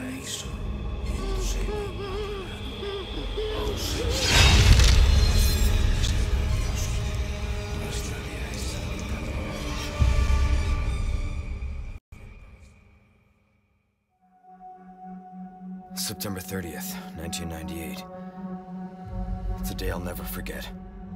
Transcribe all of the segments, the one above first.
paraíso y el seno inmaculado. Oh Señor, muéstrale a esa pecadora. September 30th, 1998. It's a day I'll never forget.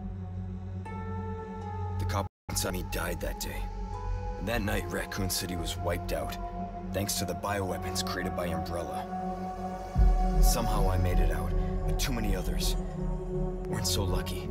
The cop inside me died that day. And that night, Raccoon City was wiped out, thanks to the bioweapons created by Umbrella. Somehow I made it out, but too many others weren't so lucky.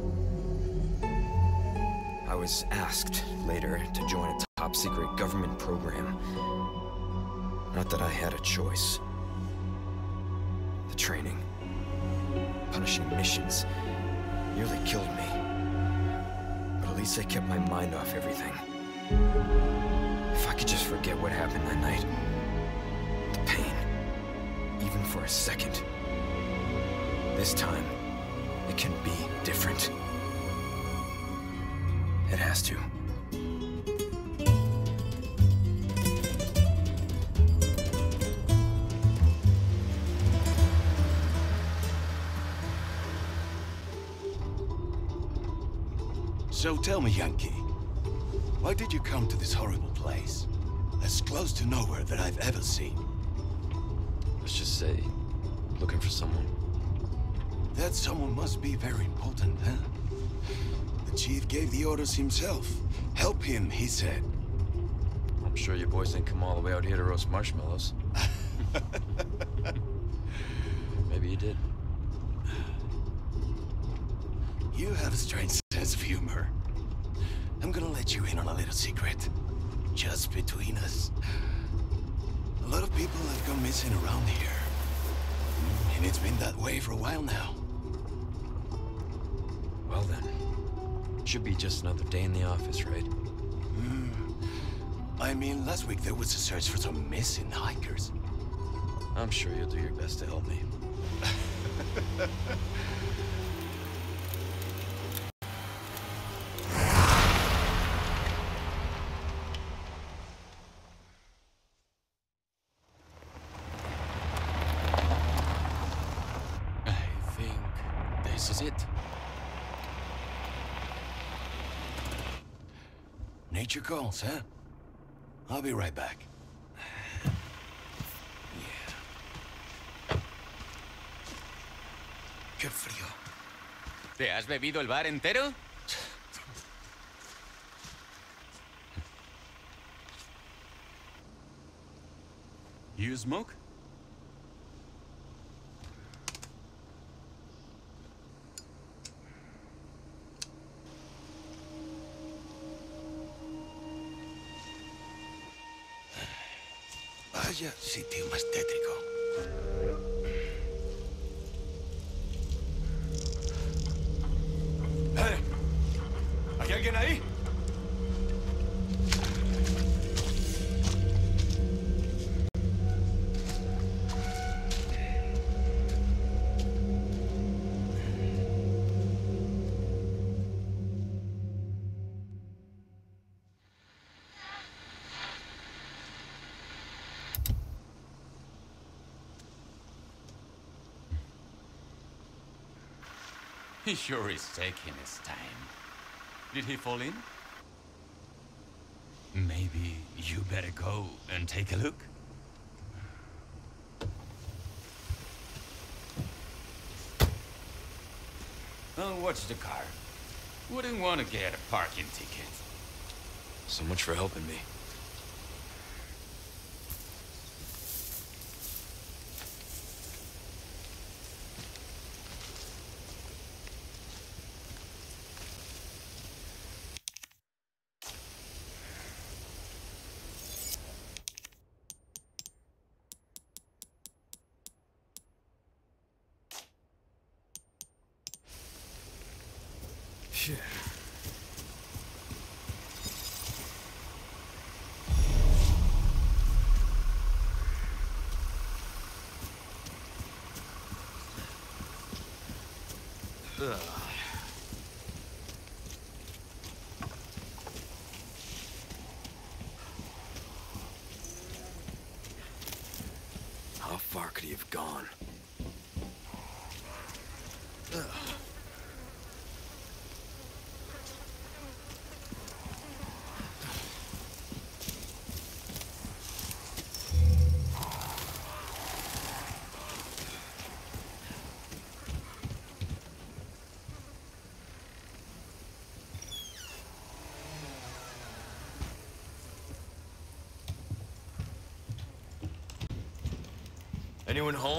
I was asked later to join a top-secret government program. Not that I had a choice. The training, punishing missions, nearly killed me. But at least I kept my mind off everything. If I could just forget what happened that night. The pain, even for a second. This time, it can be different. It has to. So tell me, Yankee, why did you come to this horrible place? As close to nowhere that I've ever seen. Let's just say, looking for someone. That someone must be very important, huh? The chief gave the orders himself. Help him, he said. I'm sure you boys didn't come all the way out here to roast marshmallows. Maybe you did. You have a strange sense of humor. I'm gonna let you in on a little secret. Just between us. A lot of people have gone missing around here. And it's been that way for a while now. Well then, should be just another day in the office, right? I mean, last week there was a search for some missing hikers. I'm sure you'll do your best to help me. This is it. Nature calls, huh? I'll be right back. Yeah. Qué frío. ¿Te has bebido el bar entero? You smoke? Vaya sitio más tétrico. ¡Eh! ¿Hay alguien ahí? He sure is taking his time. Did he fall in? Maybe you better go and take a look. I'll watch the car. Wouldn't want to get a parking ticket. So much for helping me. Shit. How far could he have gone? Anyone home?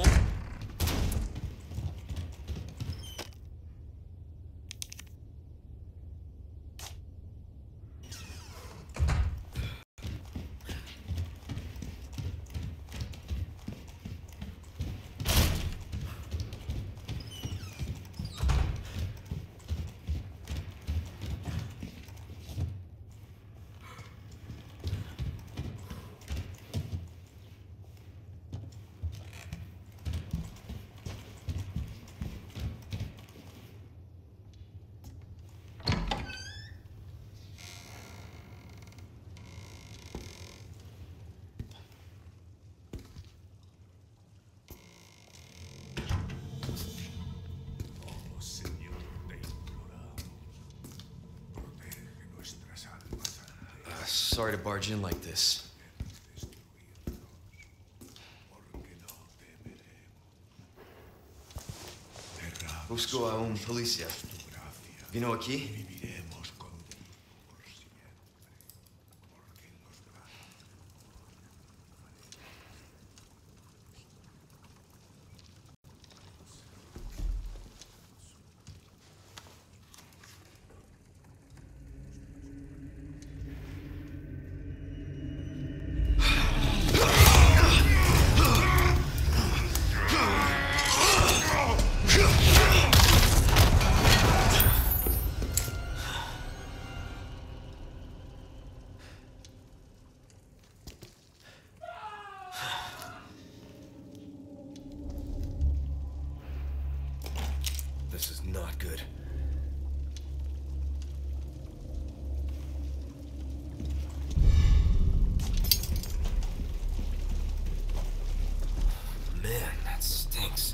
Sorry to barge in like this. Busco a un policía. Vino aquí? This is not good. Man, that stinks.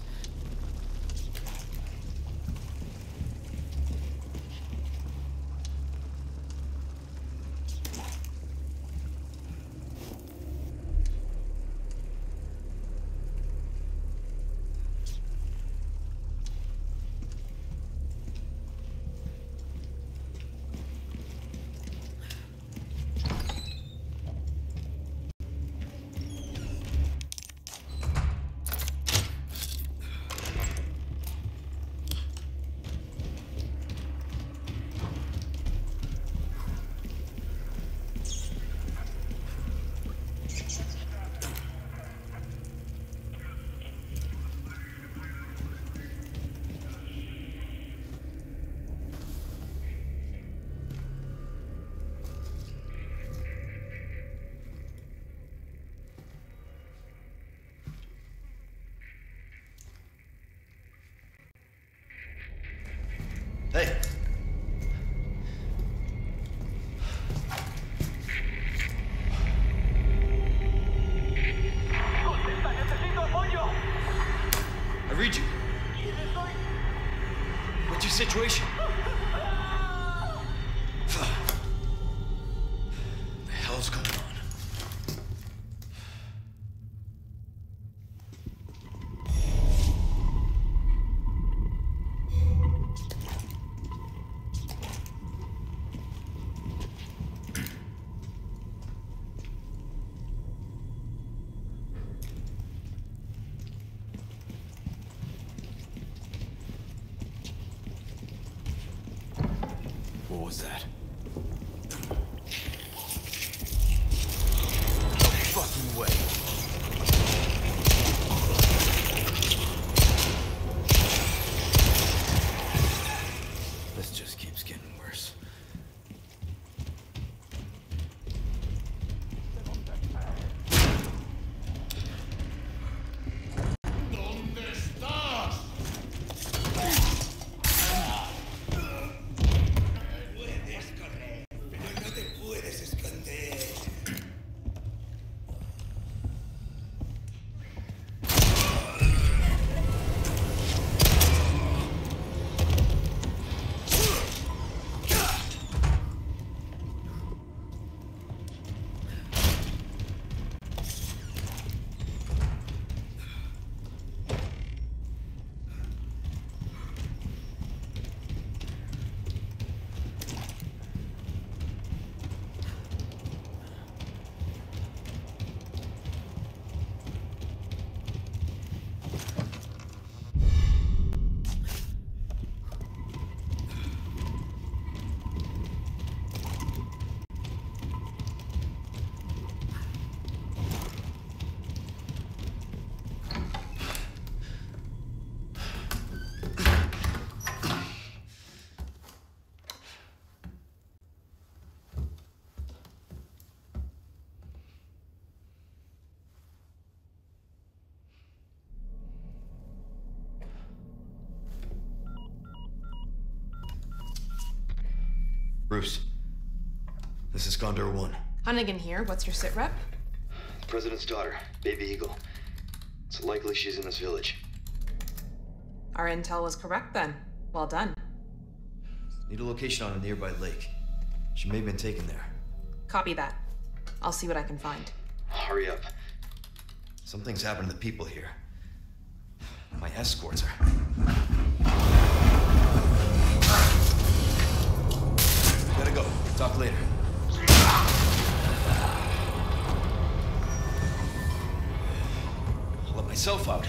Hey! I read you. What's your situation? What the hell's going on? What was that? No fucking way. This just keeps getting worse. Bruce, this is Condor 1. Hunnigan here. What's your sit rep? The President's daughter, Baby Eagle. It's likely she's in this village. Our intel was correct then. Well done. Need a location on a nearby lake. She may have been taken there. Copy that. I'll see what I can find. Hurry up. Something's happened to the people here. My escorts are... Gotta go. Talk later. I'll let myself out.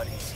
not easy.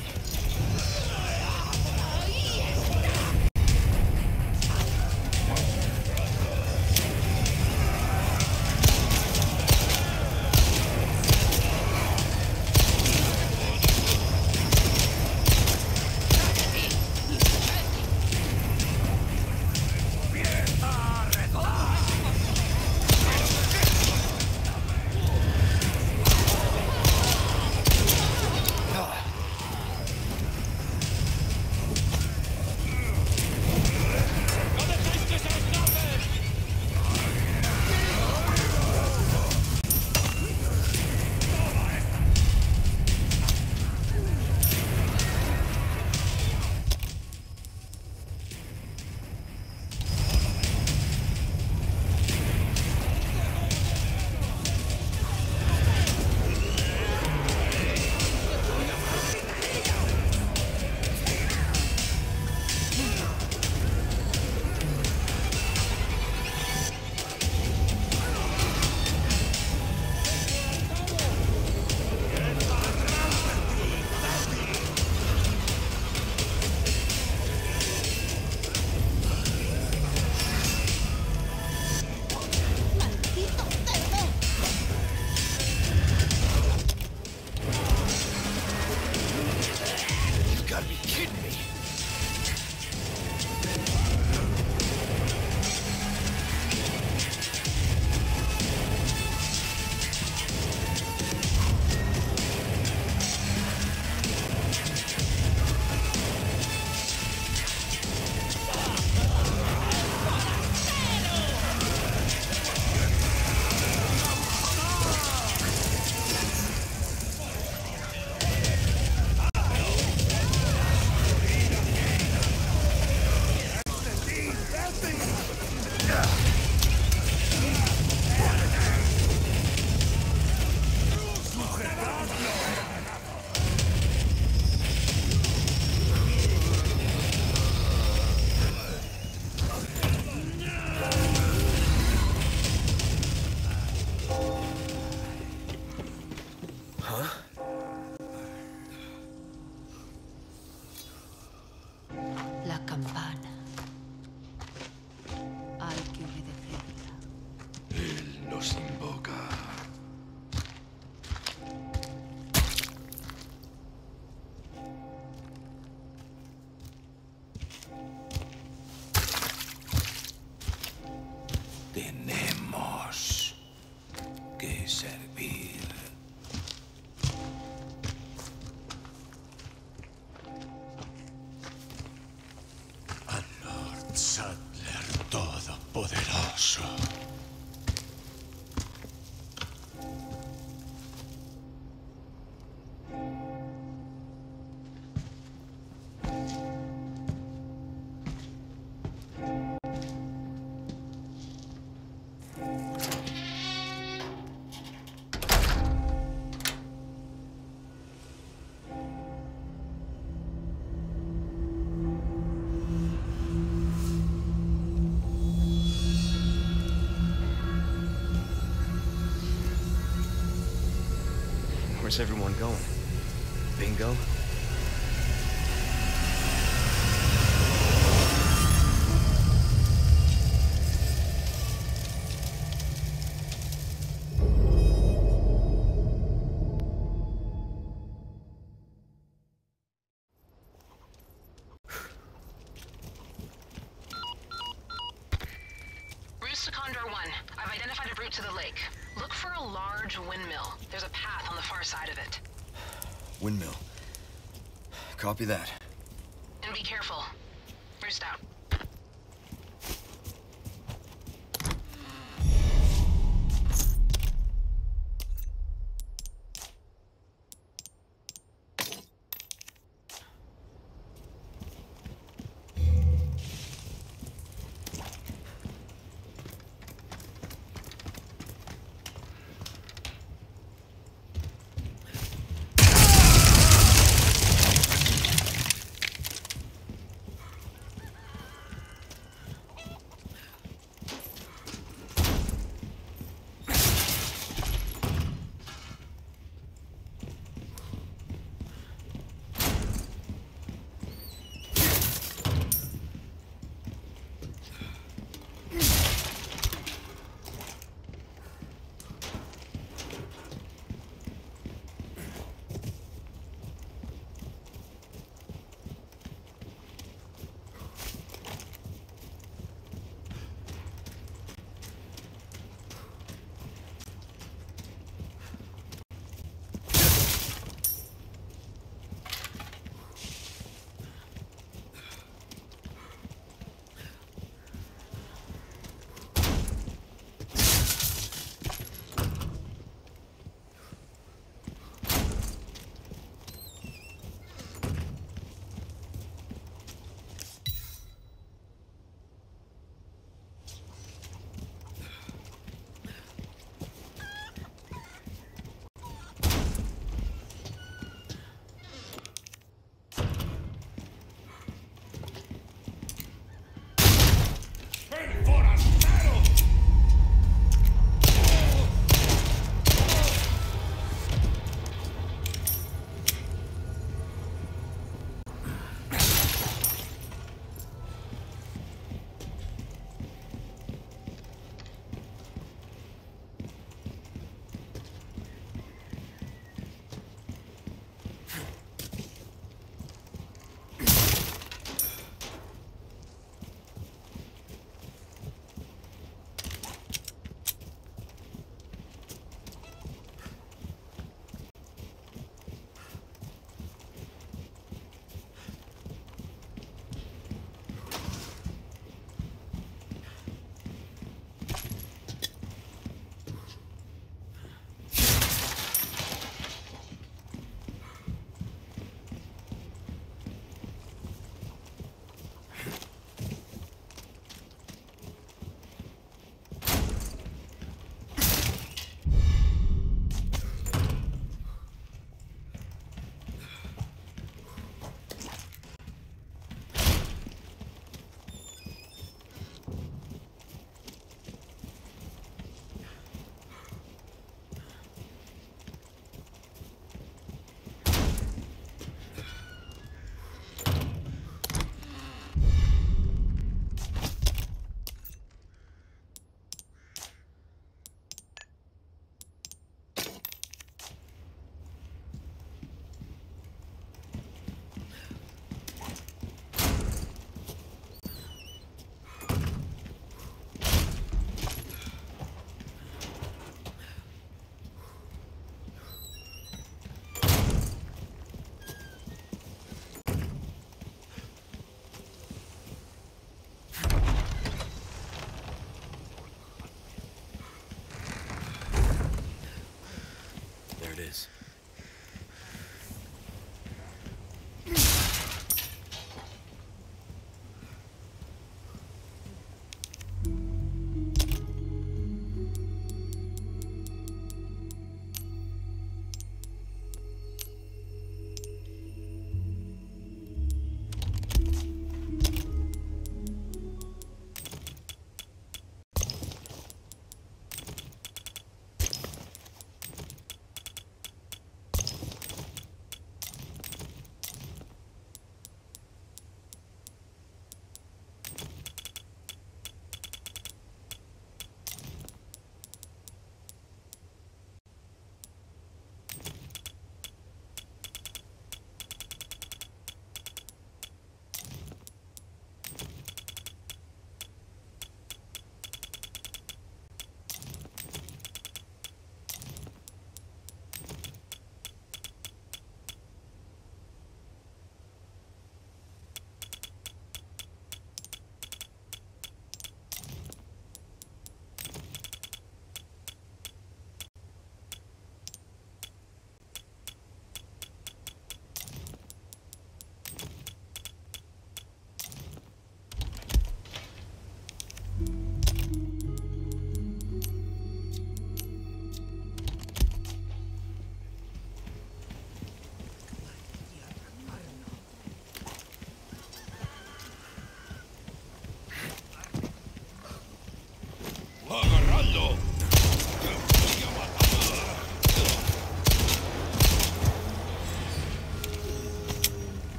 La campana. Hay que obedecerla. Él nos invoca. Tenemos que servir. Al Lord Saddler Todopoderoso. Where's everyone going? Bingo? Roost to Condor 1. I've identified a route to the lake. Look for a large windmill. There's a path on the far side of it. Windmill. Copy that. And be careful. Roost out.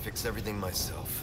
fix everything myself.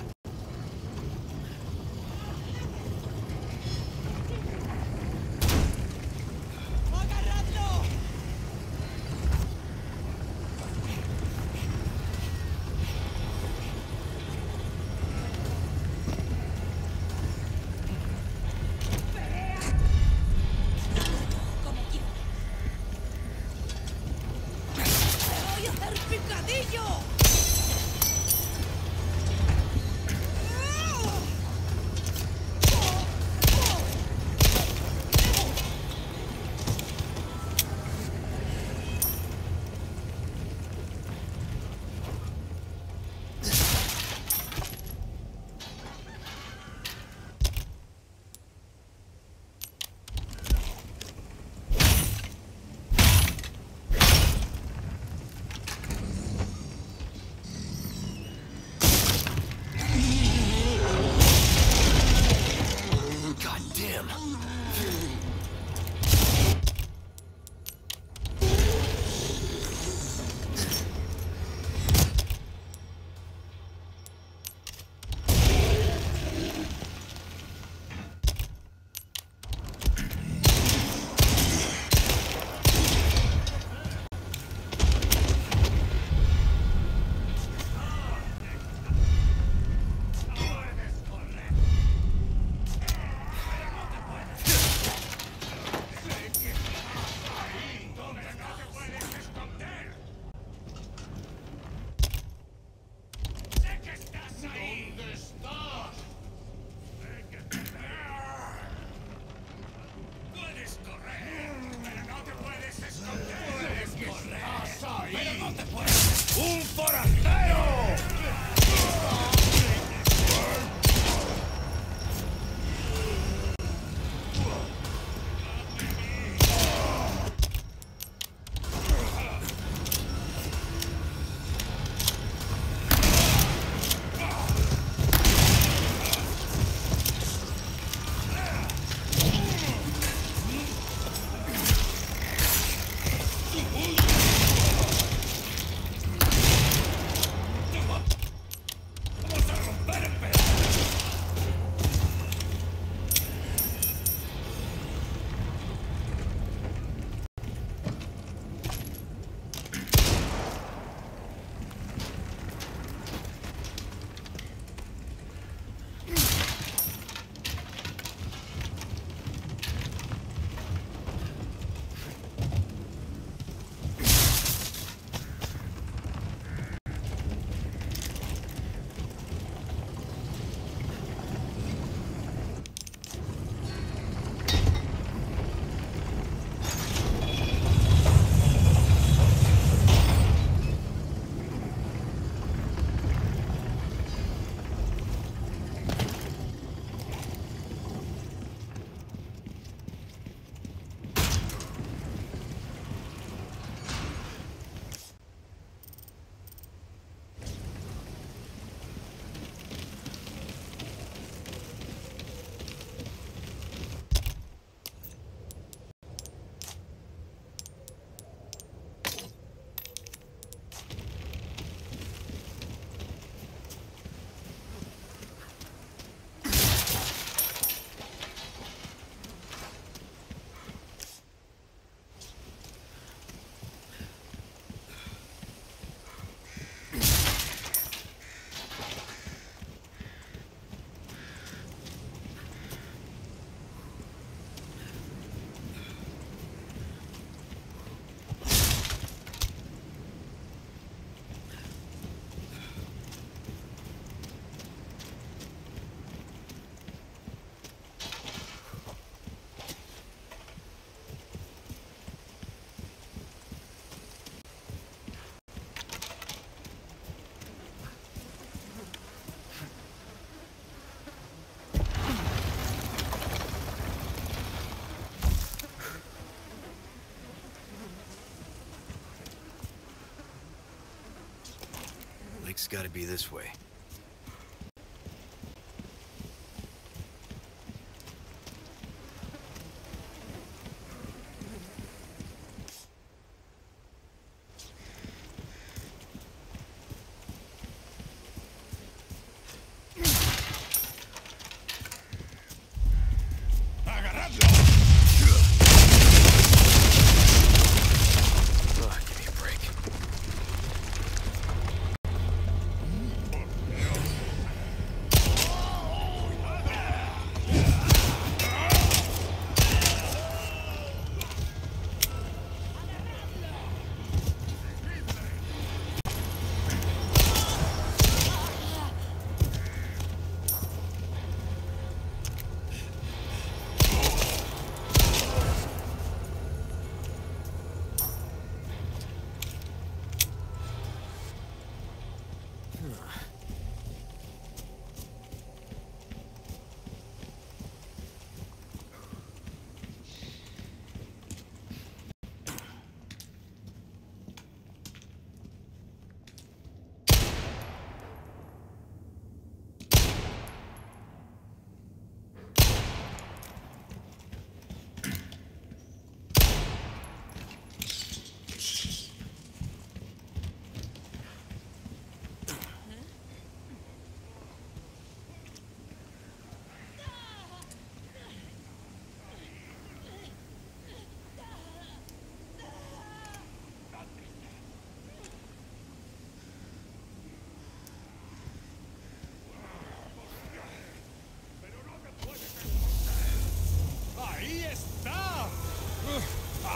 Lake's gotta be this way.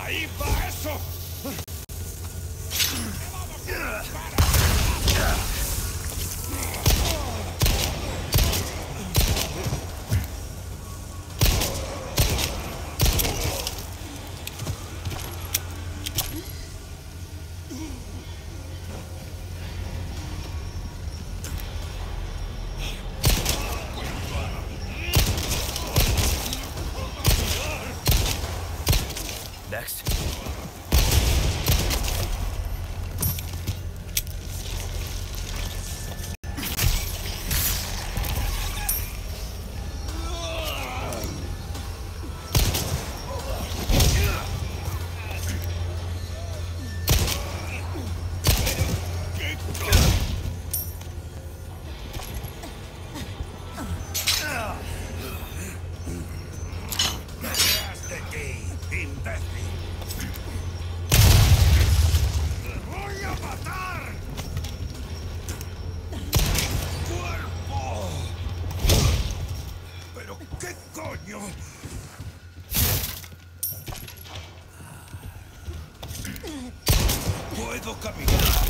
¡Ahí va eso! Next. ¡Detrás de ti, imbécil! ¡Te voy a matar! ¡Cuerpo! ¿Pero qué coño? Puedo caminar.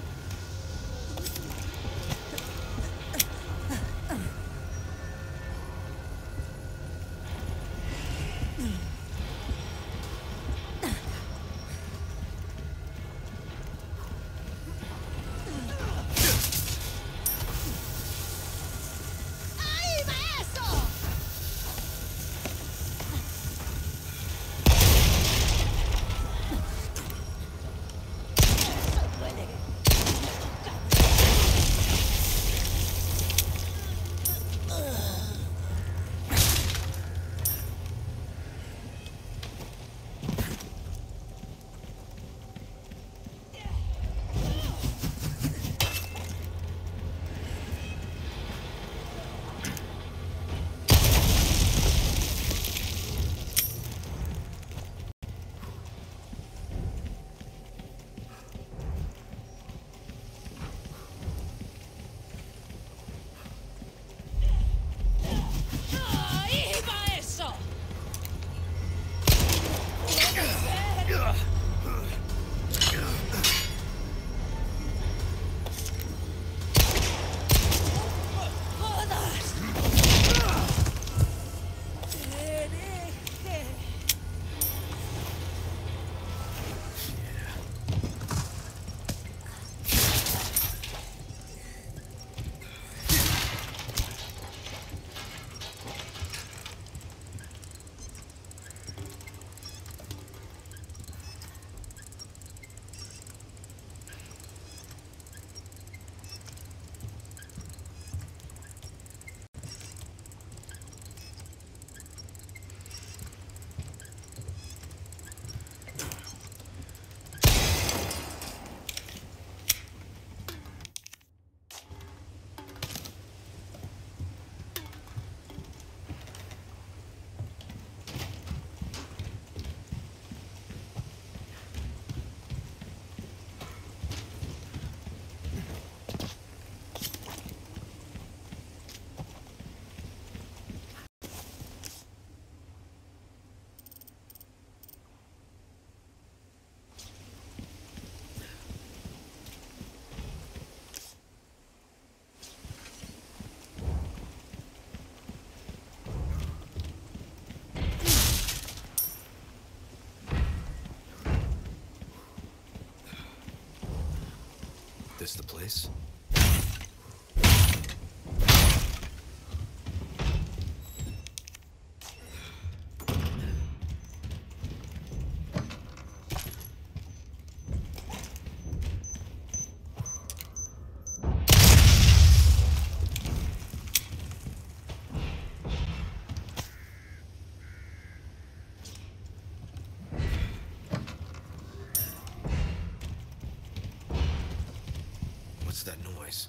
This the place? What's that noise?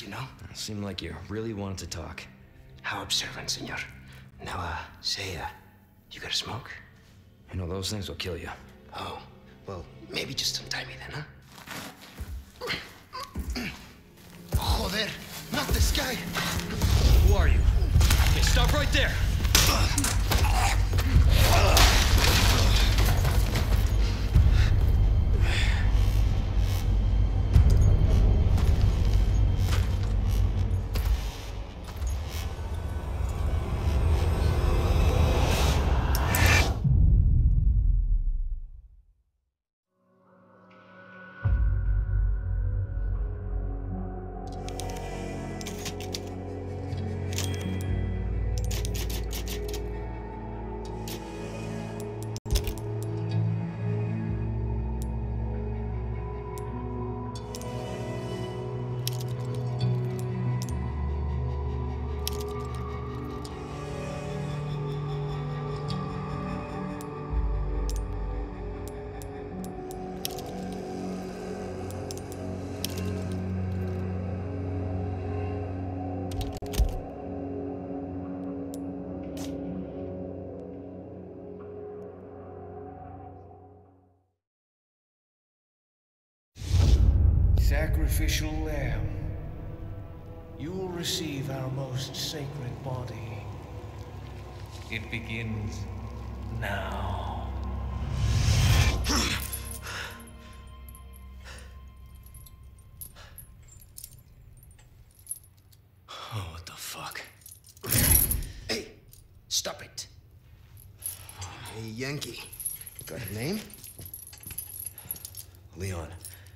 you know? Seemed like you really wanted to talk. How observant, senor. Now, say, you got a smoke? You know, those things will kill you. Oh, well, maybe just untie me then, huh? Joder, not this guy! Who are you? Okay, stop right there! Sacrificial lamb, you will receive our most sacred body. It begins now. Oh, what the fuck? Hey, stop it. Hey, Yankee. Got a name? Leon.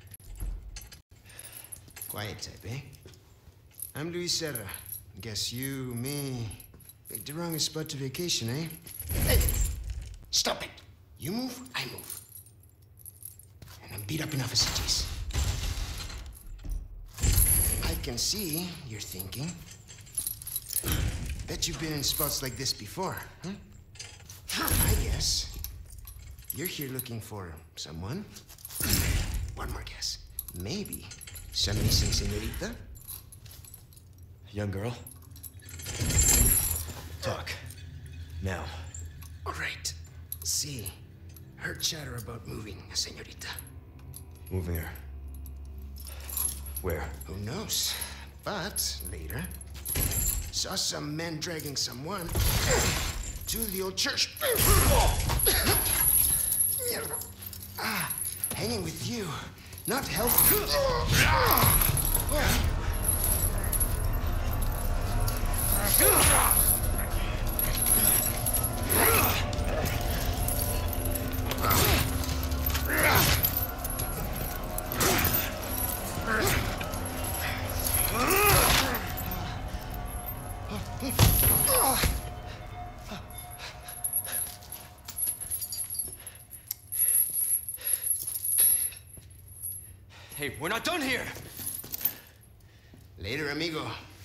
Quiet type, eh? I'm Luis Serra. Guess you, me, picked the wrongest spot to vacation, eh? Hey! Stop it! You move, I move. And I'm beat up enough as it is. I can see you're thinking. Bet you've been in spots like this before, huh? I guess you're here looking for someone. One more guess. Maybe some missing senorita? Young girl? Talk. Now. All right. See, heard chatter about moving a senorita. Moving her. Where? Who knows? But later, saw some men dragging someone to the old church. Hanging with you, not helpful. Hey, we're not done here! Later, amigo.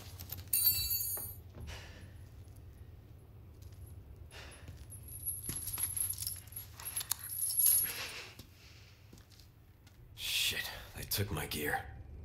Shit, they took my gear.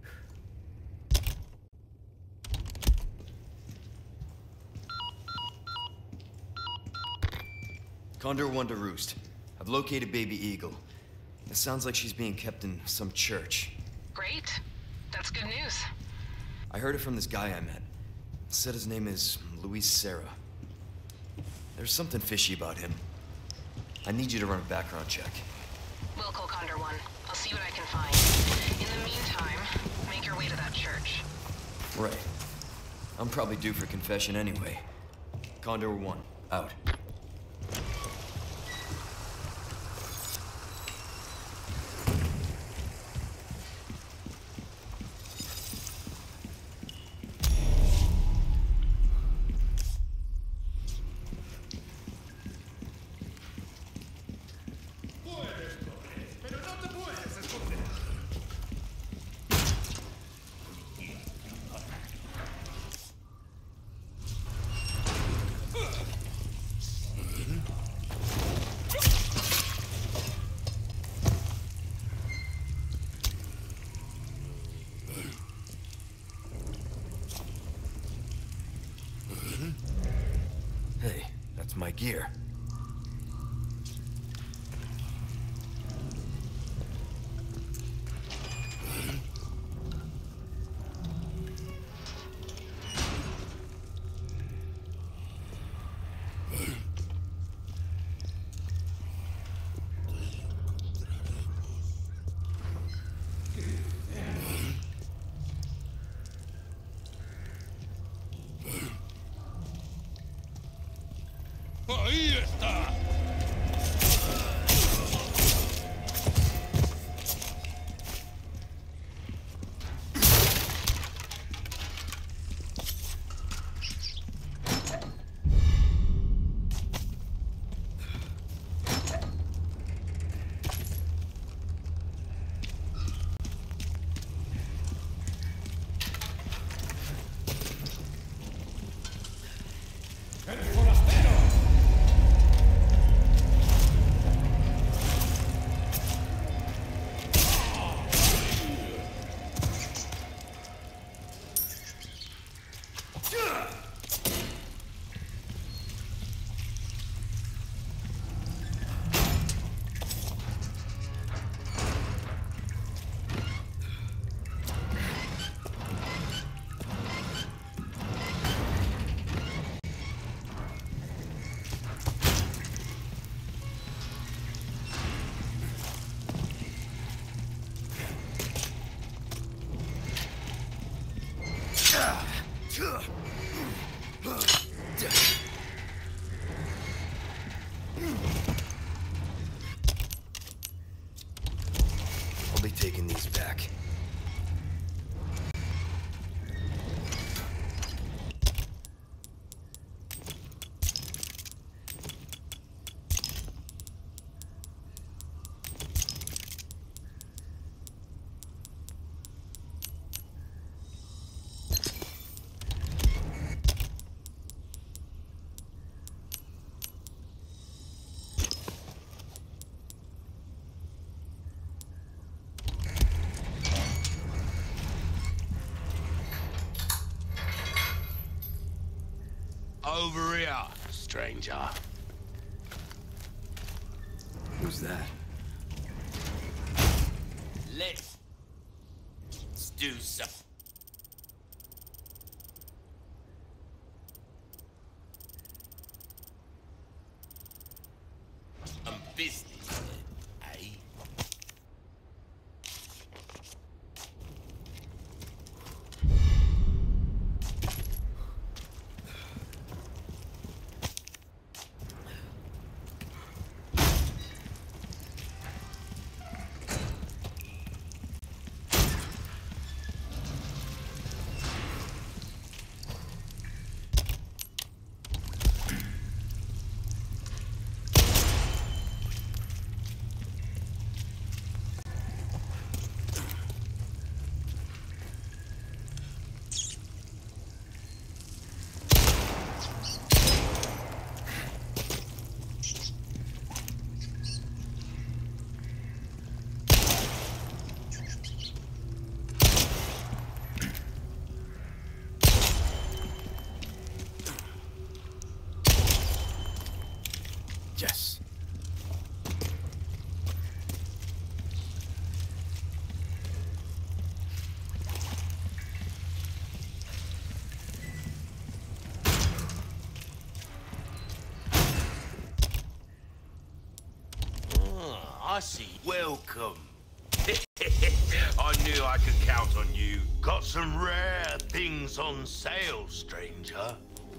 Condor 1 to Roost. I've located Baby Eagle. It sounds like she's being kept in some church. Great. That's good news. I heard it from this guy I met. Said his name is Luis Serra. There's something fishy about him. I need you to run a background check. Will call Condor 1. I'll see what I can find. In the meantime, make your way to that church. Right. I'm probably due for confession anyway. Condor 1, out. gear. ¡Ahí está! I'll be taking these back. Over here, stranger. Who's that? Let's do some. Business, eh? Yes. I see. Welcome. I knew I could count on you. Got some rare things on sale, stranger.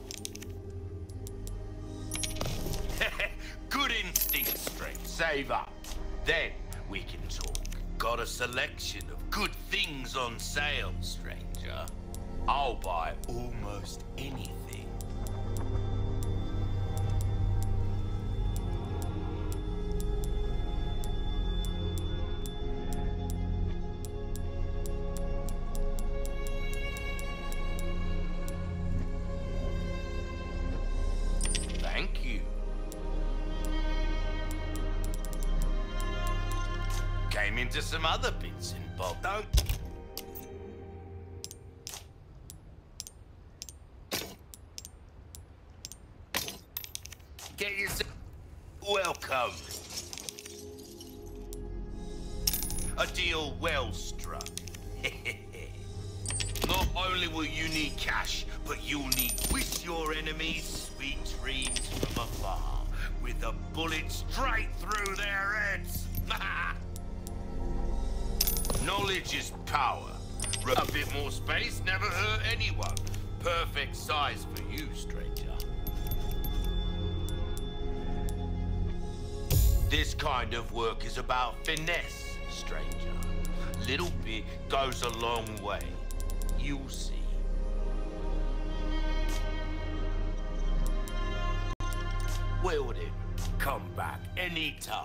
Good instinct, strength. Save up. Then we can talk. Got a selection of good things on sale, stranger. I'll buy almost anything. Thank you. Came into some other bits and bobs. Don't. Get A deal well struck. Not only will you need cash, but you'll need wish your enemies sweet dreams from afar, with a bullet straight through their heads. Knowledge is power. A bit more space never hurt anyone. Perfect size for you, stranger. This kind of work is about finesse, stranger. Little bit goes a long way. You'll see. Well then, come back anytime.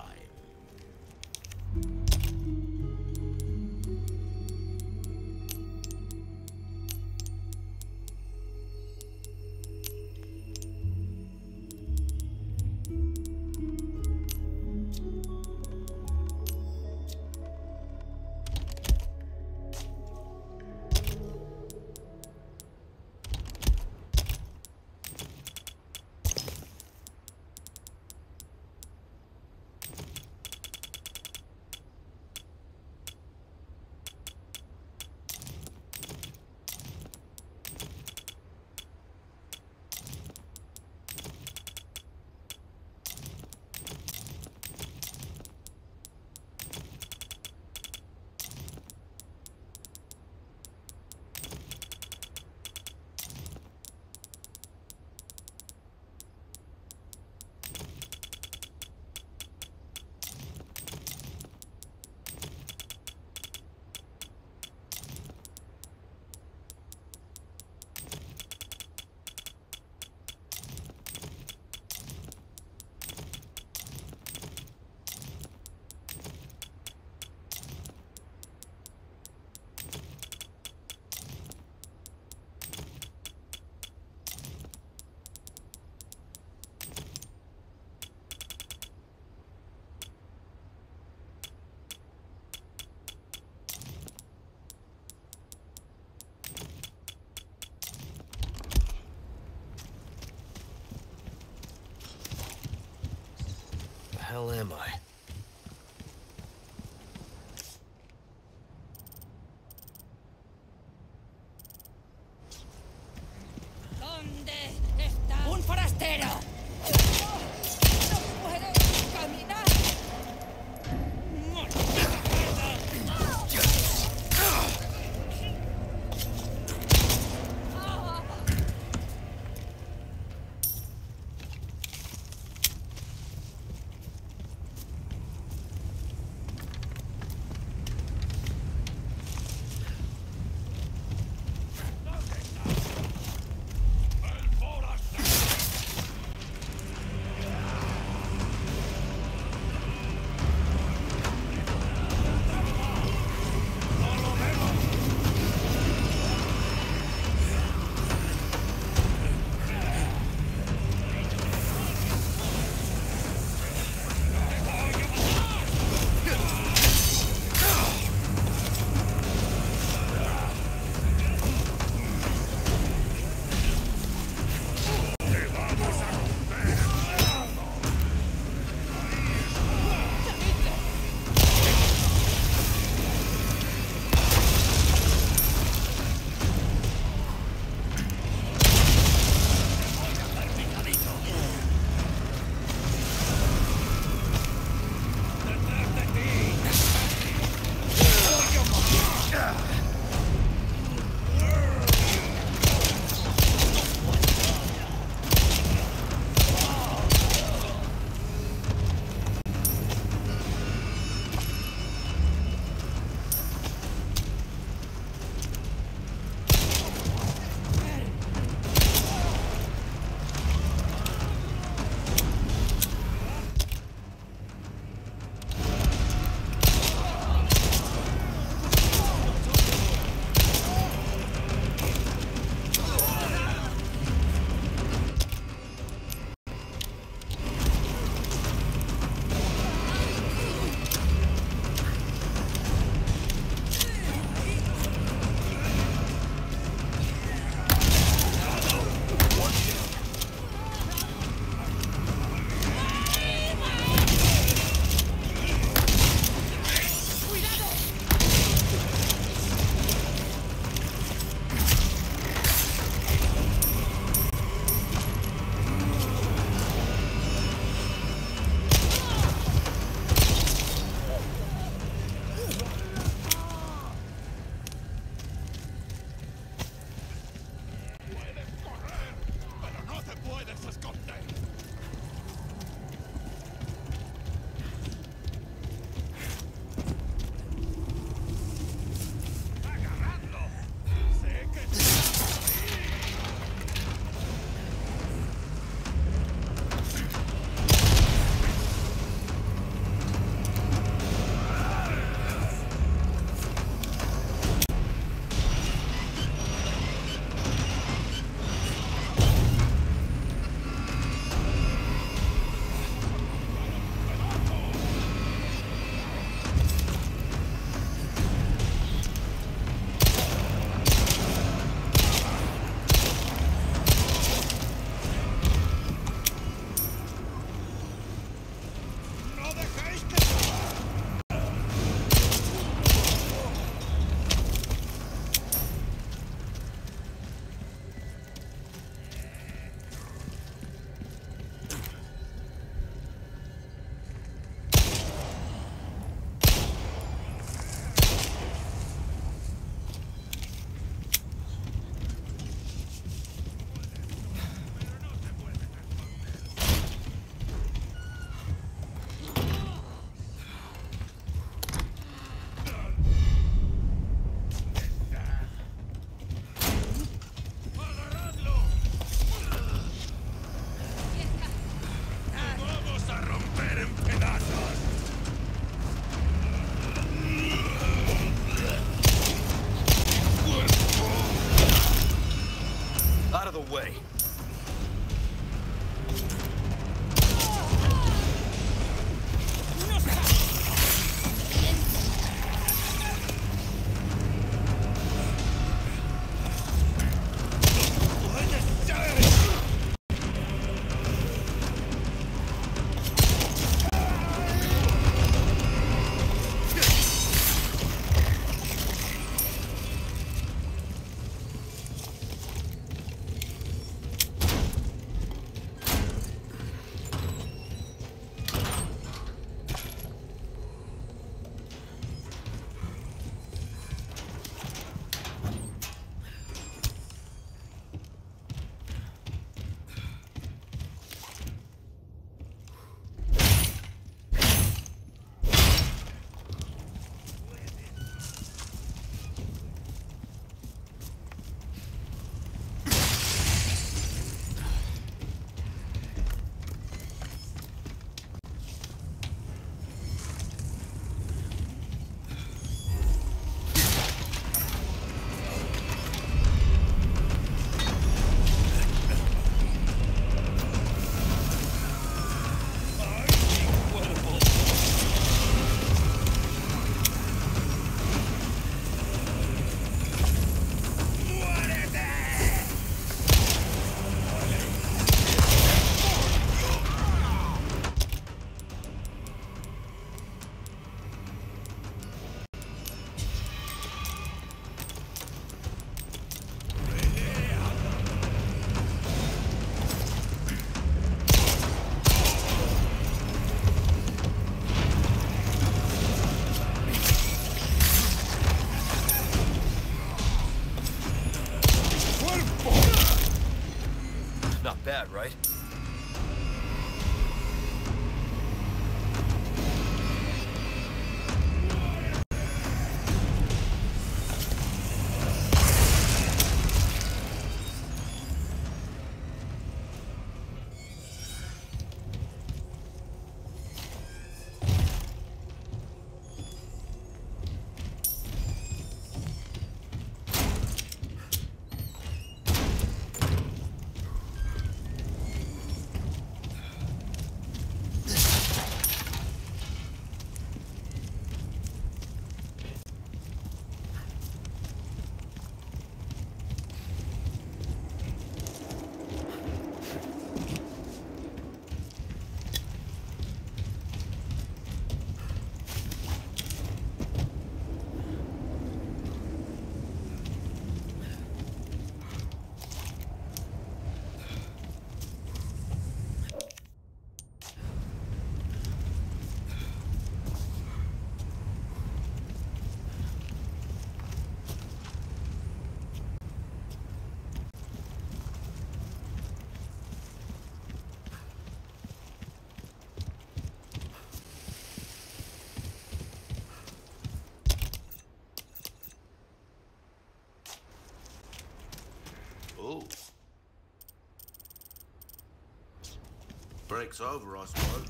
break's over, I suppose.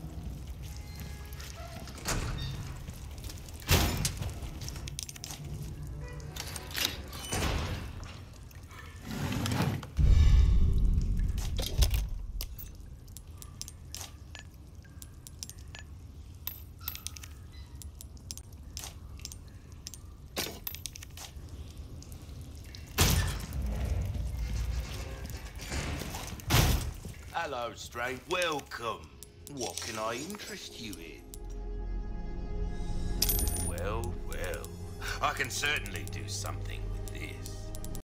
Hello, stranger. Welcome. What can I interest you in? Well, well. I can certainly do something with this.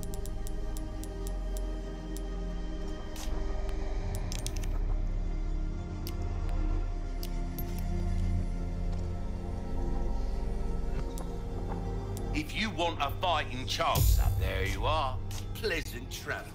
If you want a fighting chance up there, you are. Pleasant travels.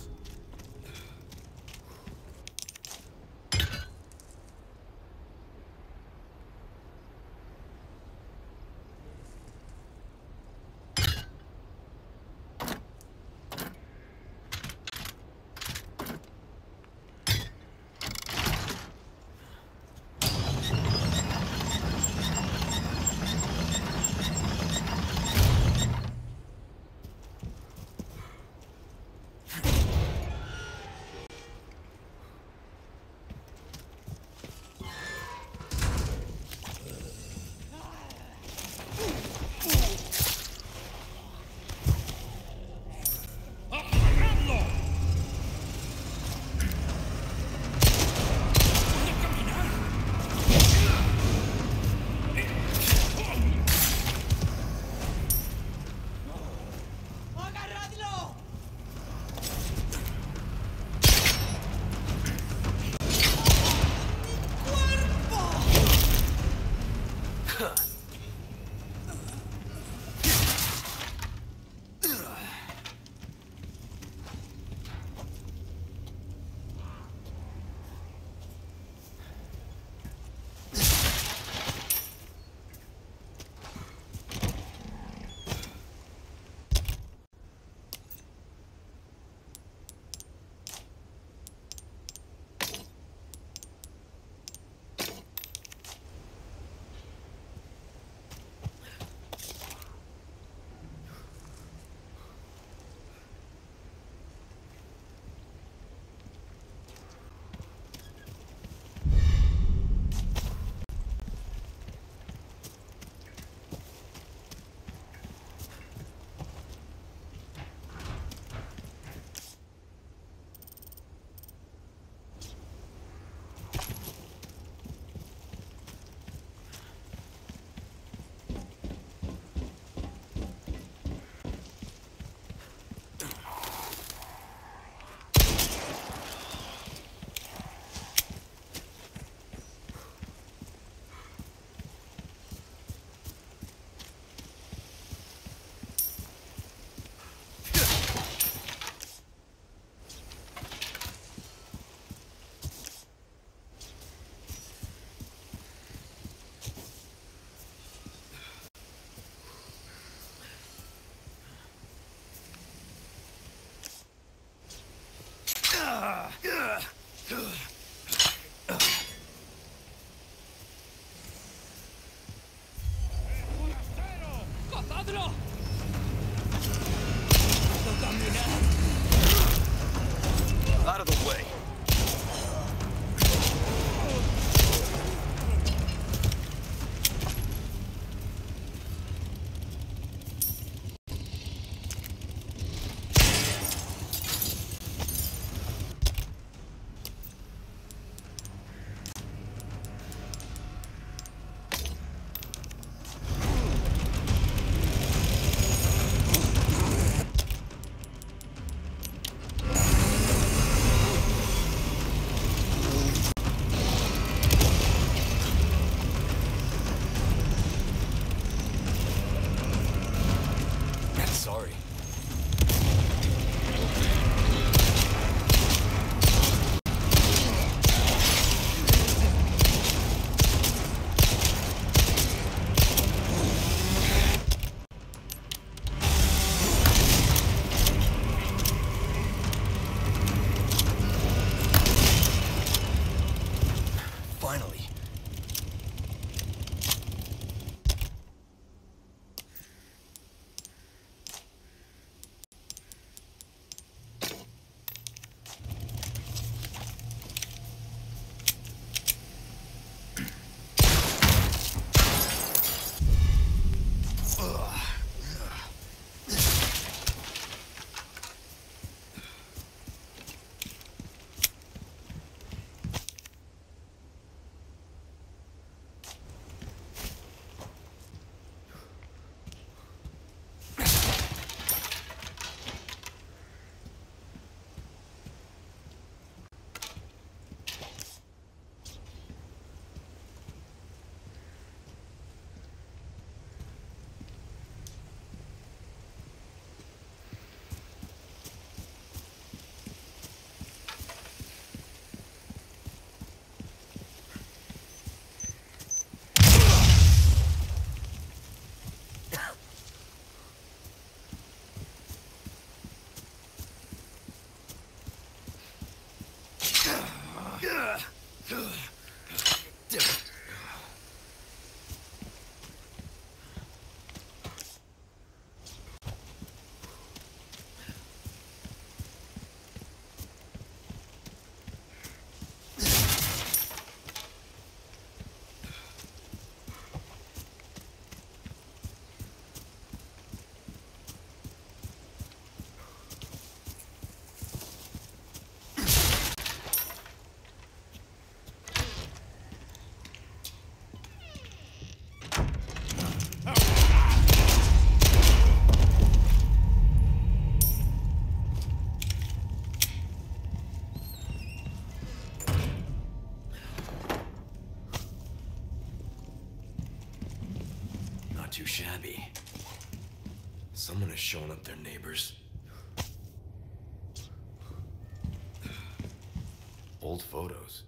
Out of the way. not too shabby. Someone has shown up their neighbors. Old photos.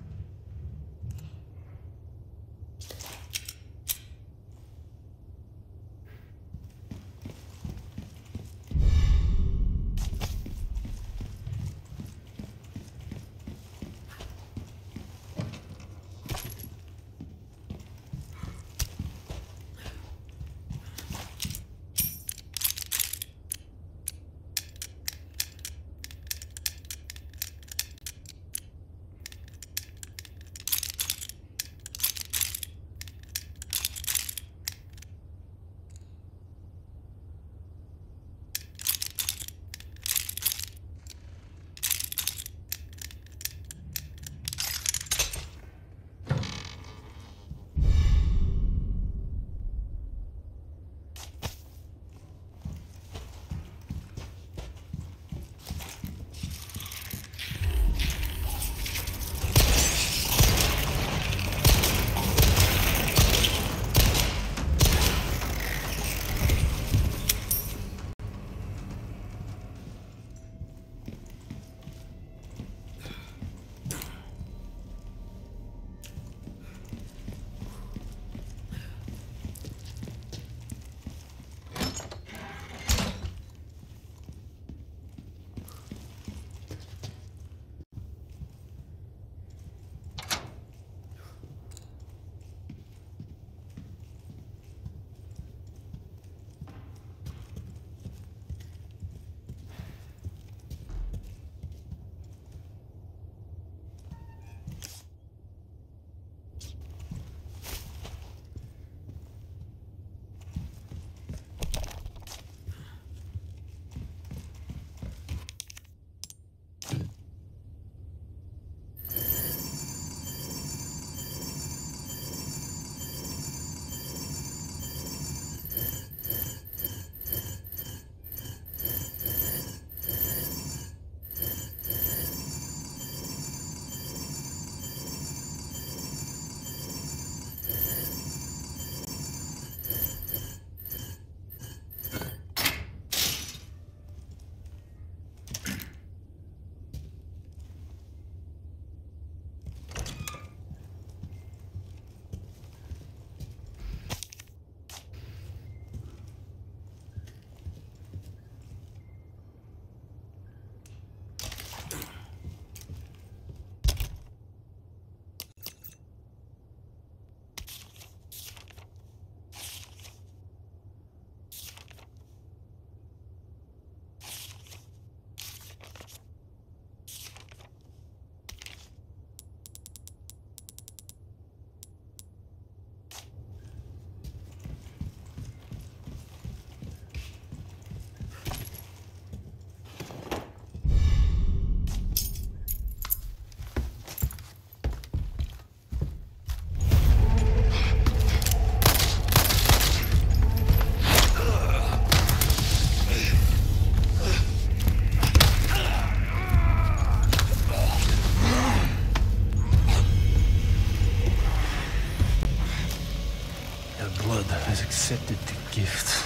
has accepted the gift.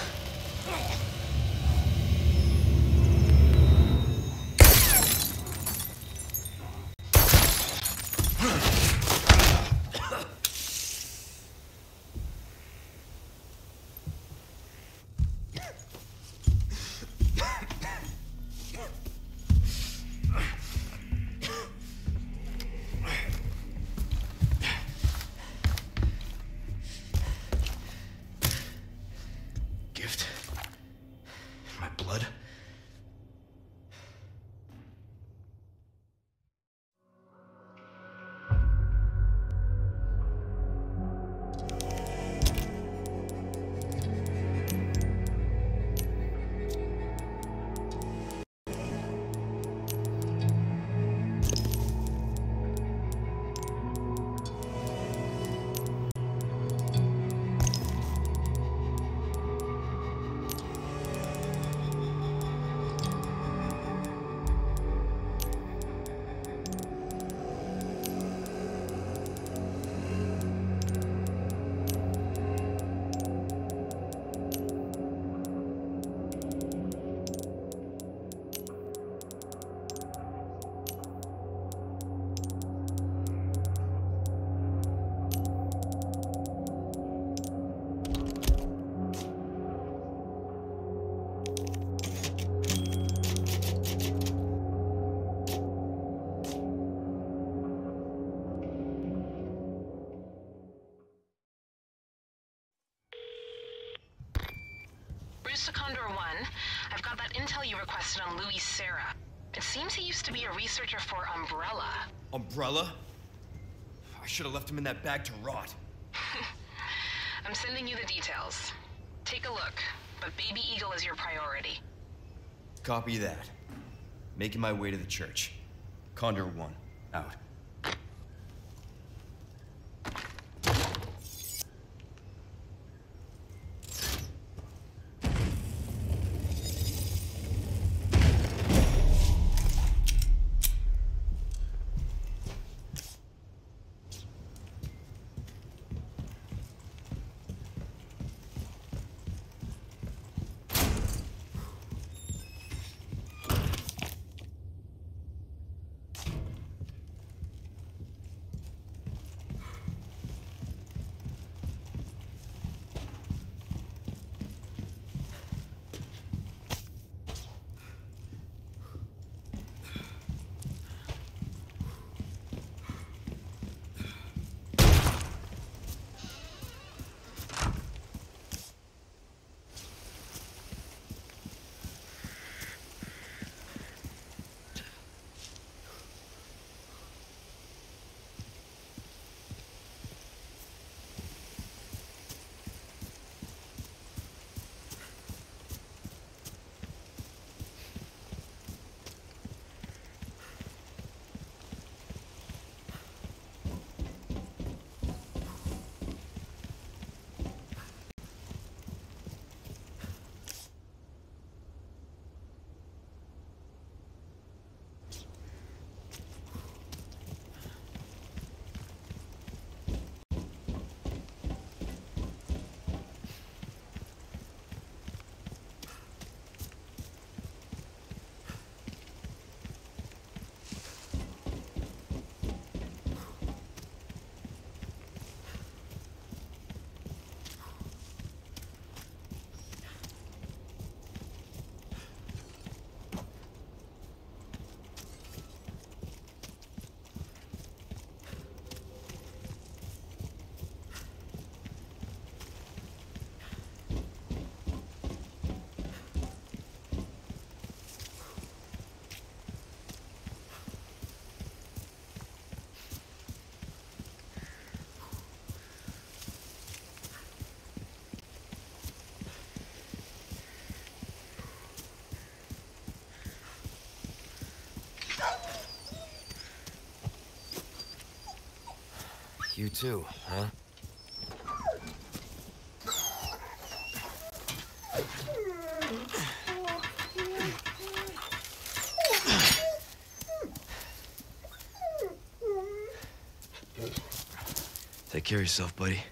Bruce to Condor 1. I've got that intel you requested on Louis Serra. It seems he used to be a researcher for Umbrella. Umbrella? I should have left him in that bag to rot. I'm sending you the details. Take a look, but Baby Eagle is your priority. Copy that. Making my way to the church. Condor 1, out. You too, huh? Take care of yourself, buddy.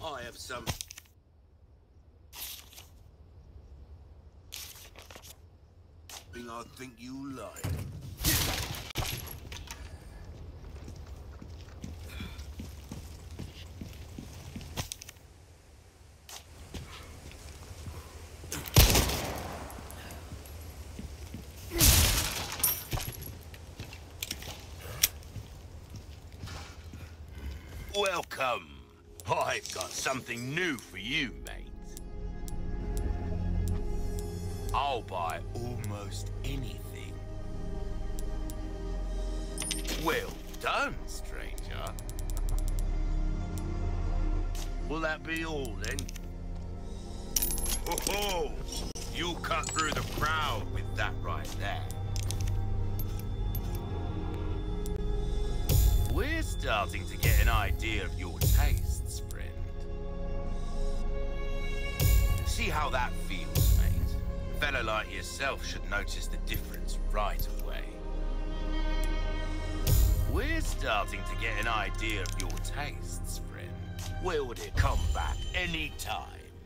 I have some... thing I think you like. Welcome. I've got something new for you, mate. I'll buy almost anything. Well done, stranger. Will that be all, then? Ho-ho! You cut through the crowd with that right there. We're starting to get an idea of your tastes, friend. See how that feels, mate? A fellow like yourself should notice the difference right away. We're starting to get an idea of your tastes, friend. Will it come back any time?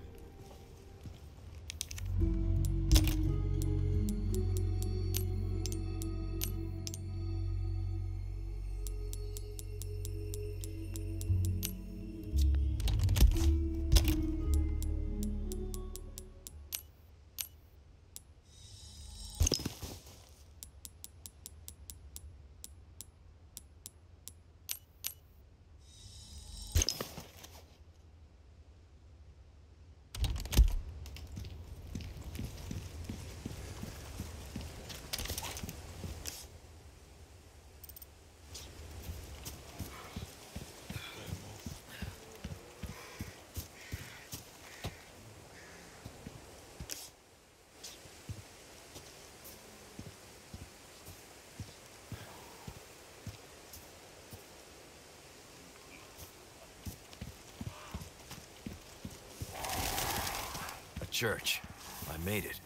Church. I made it.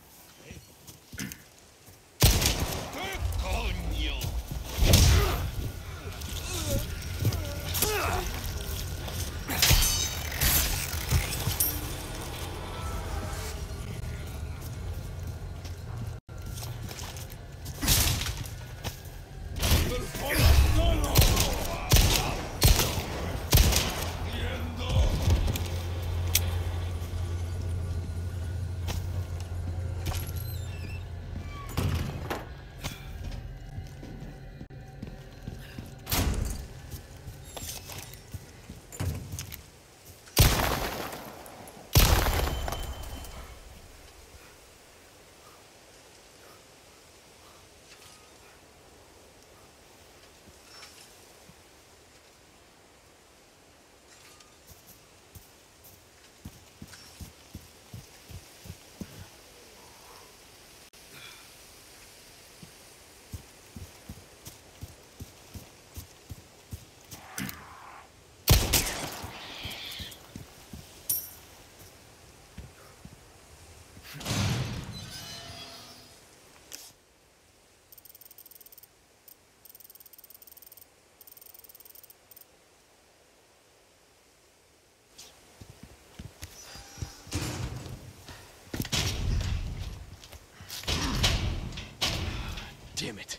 Damn it.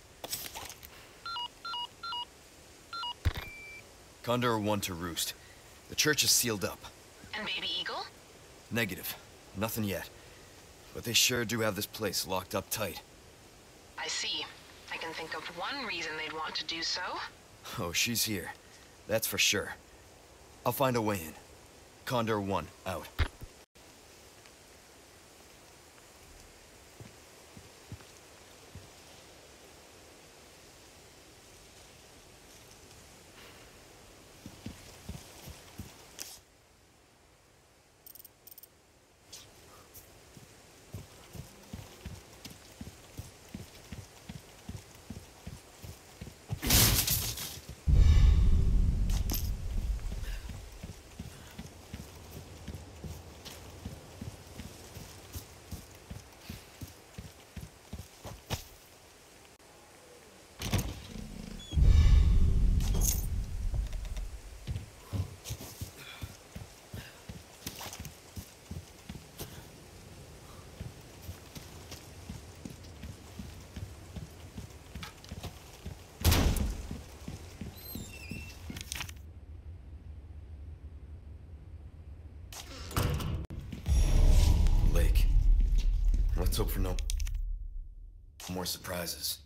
Condor 1 to Roost. The church is sealed up. And Baby Eagle? Negative. Nothing yet. But they sure do have this place locked up tight. I see. I can think of one reason they'd want to do so. Oh, she's here. That's for sure. I'll find a way in. Condor 1, out. Let's hope for no more surprises.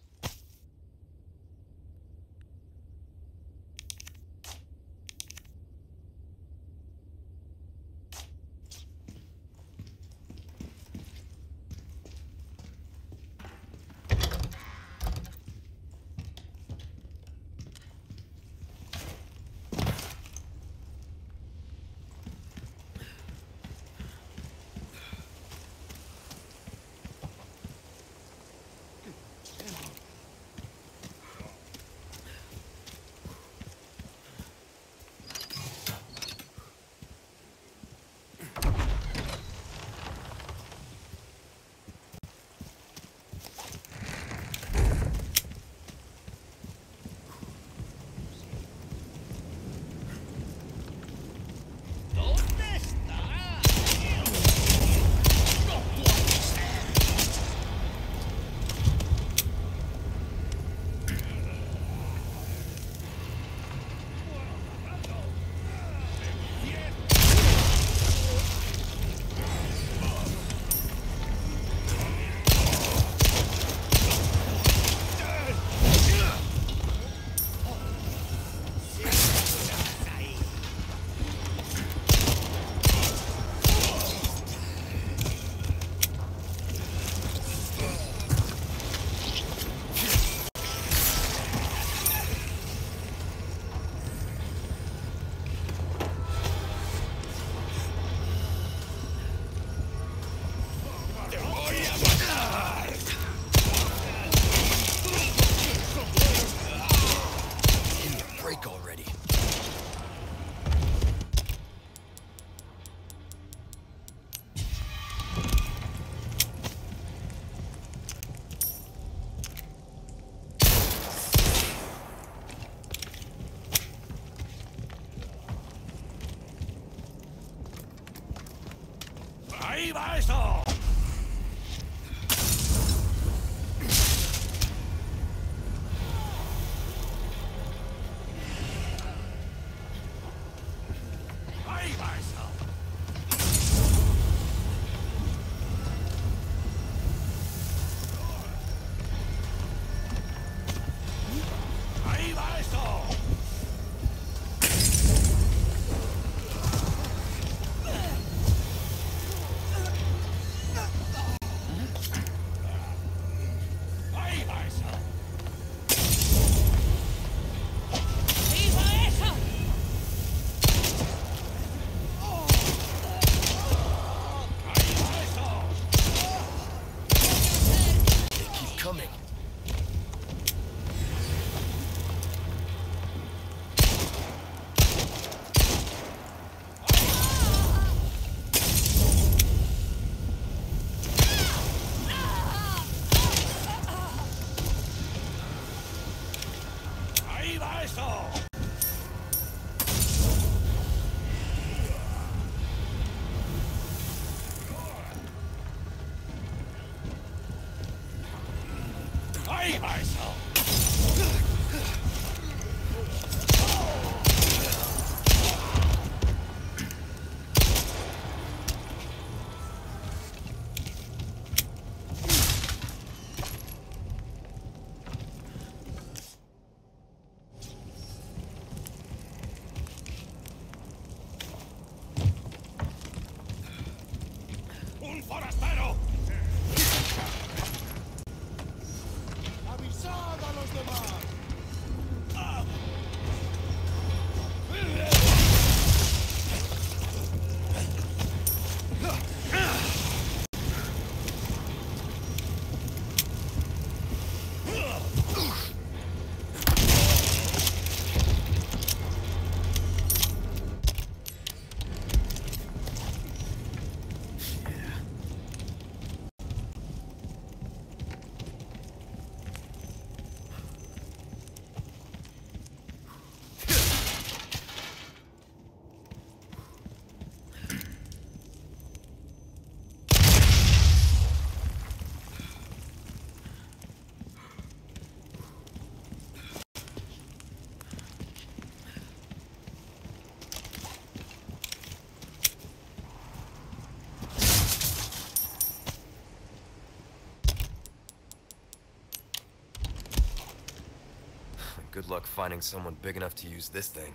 ¡Ahí va eso! ¡Ahí va eso! ¡Ahí va eso! ¡Ahí va eso! ¡Un forastero! ¡Avisad a los demás! Good luck finding someone big enough to use this thing.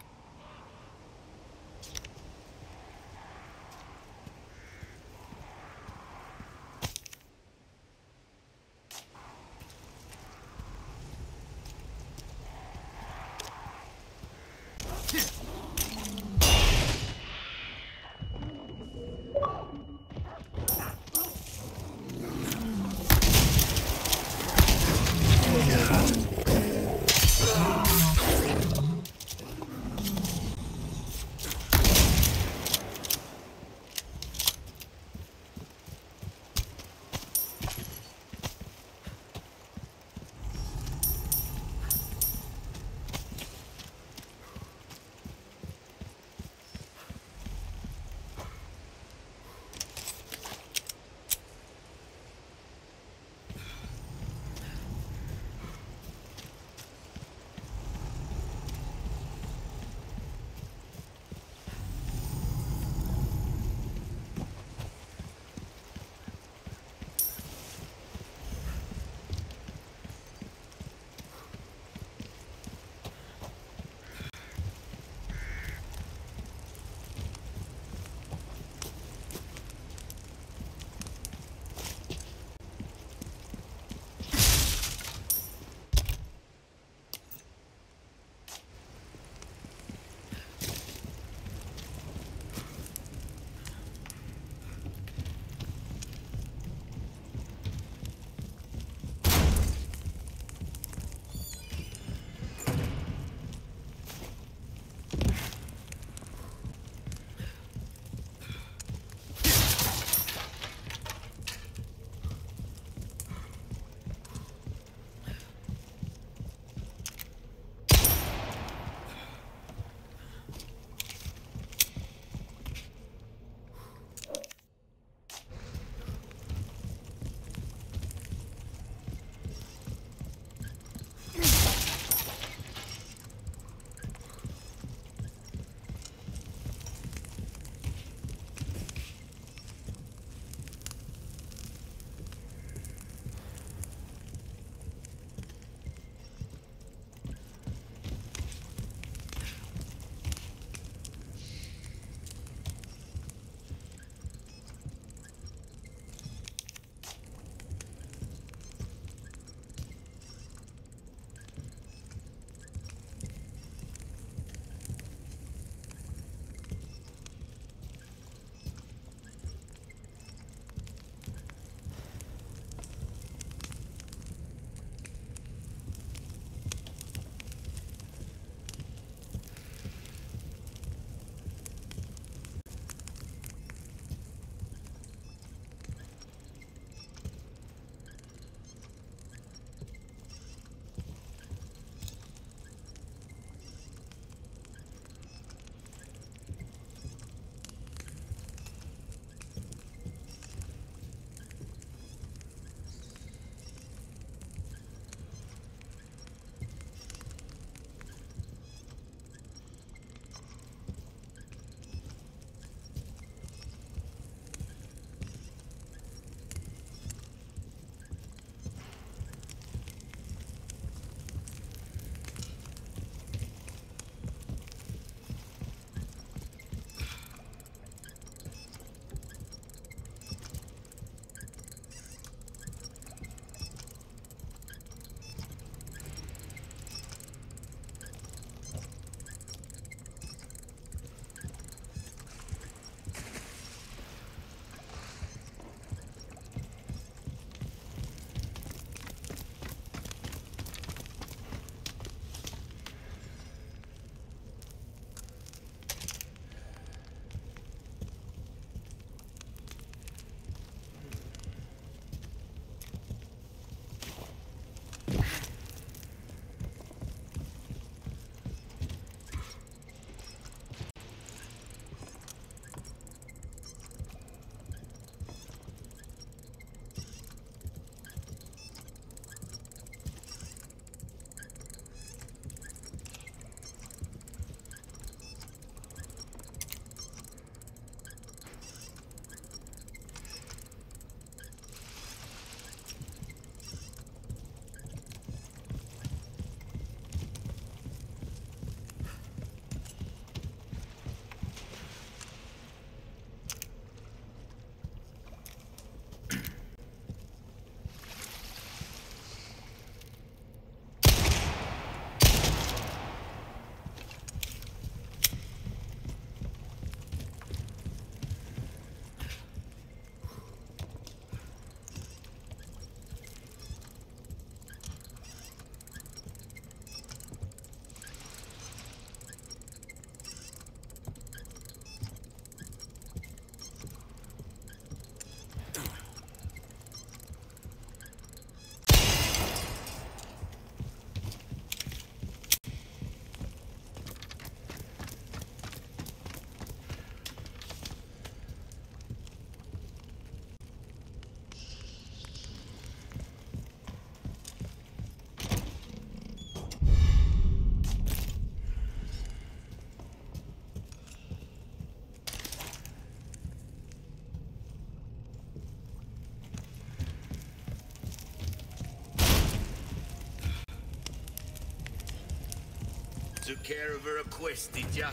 Took care of her request, did ya?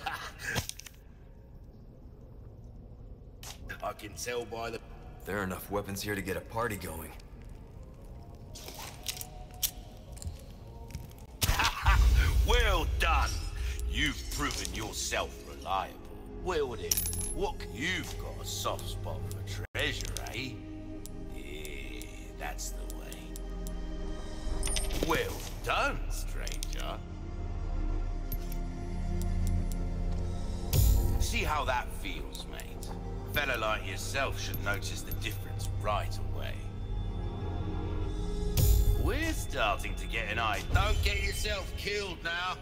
I can tell by the... There are enough weapons here to get a party going. Well done! You've proven yourself reliable. Well then, what you've got a soft spot for treasure, eh? Yeah, that's the way. Well done, stranger. See how that feels, mate? A fella like yourself should notice the difference right away. We're starting to get an eye. Don't get yourself killed now.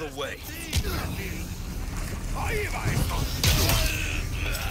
the way. Ahí va esto.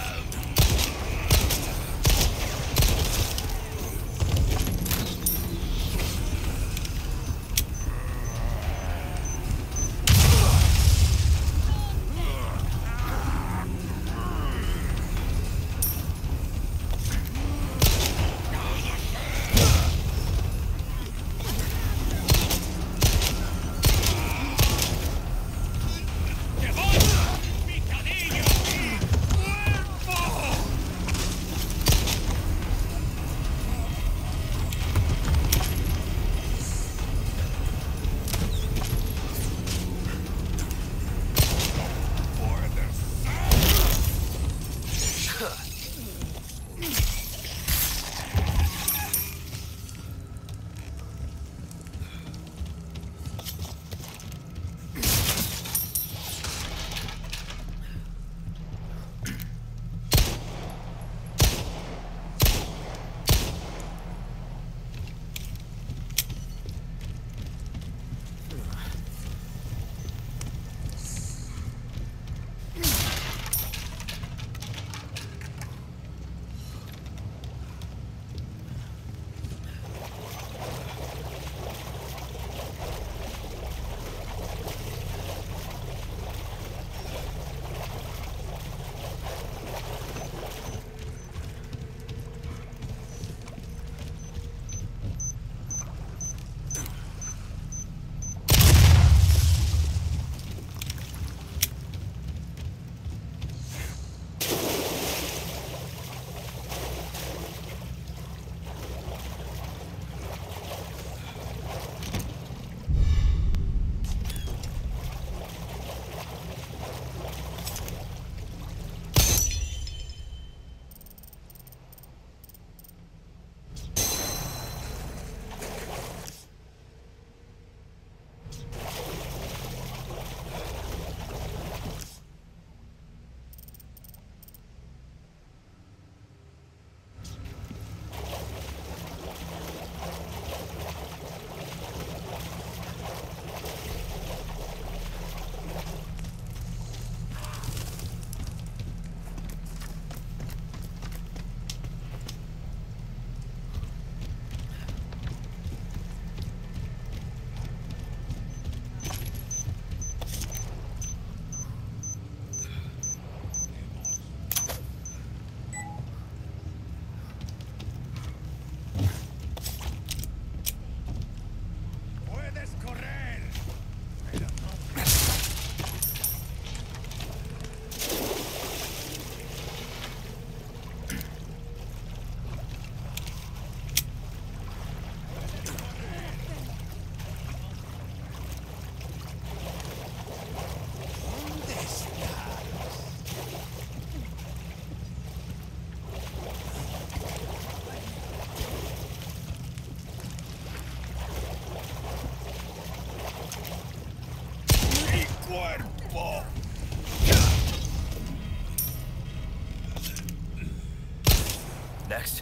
Next.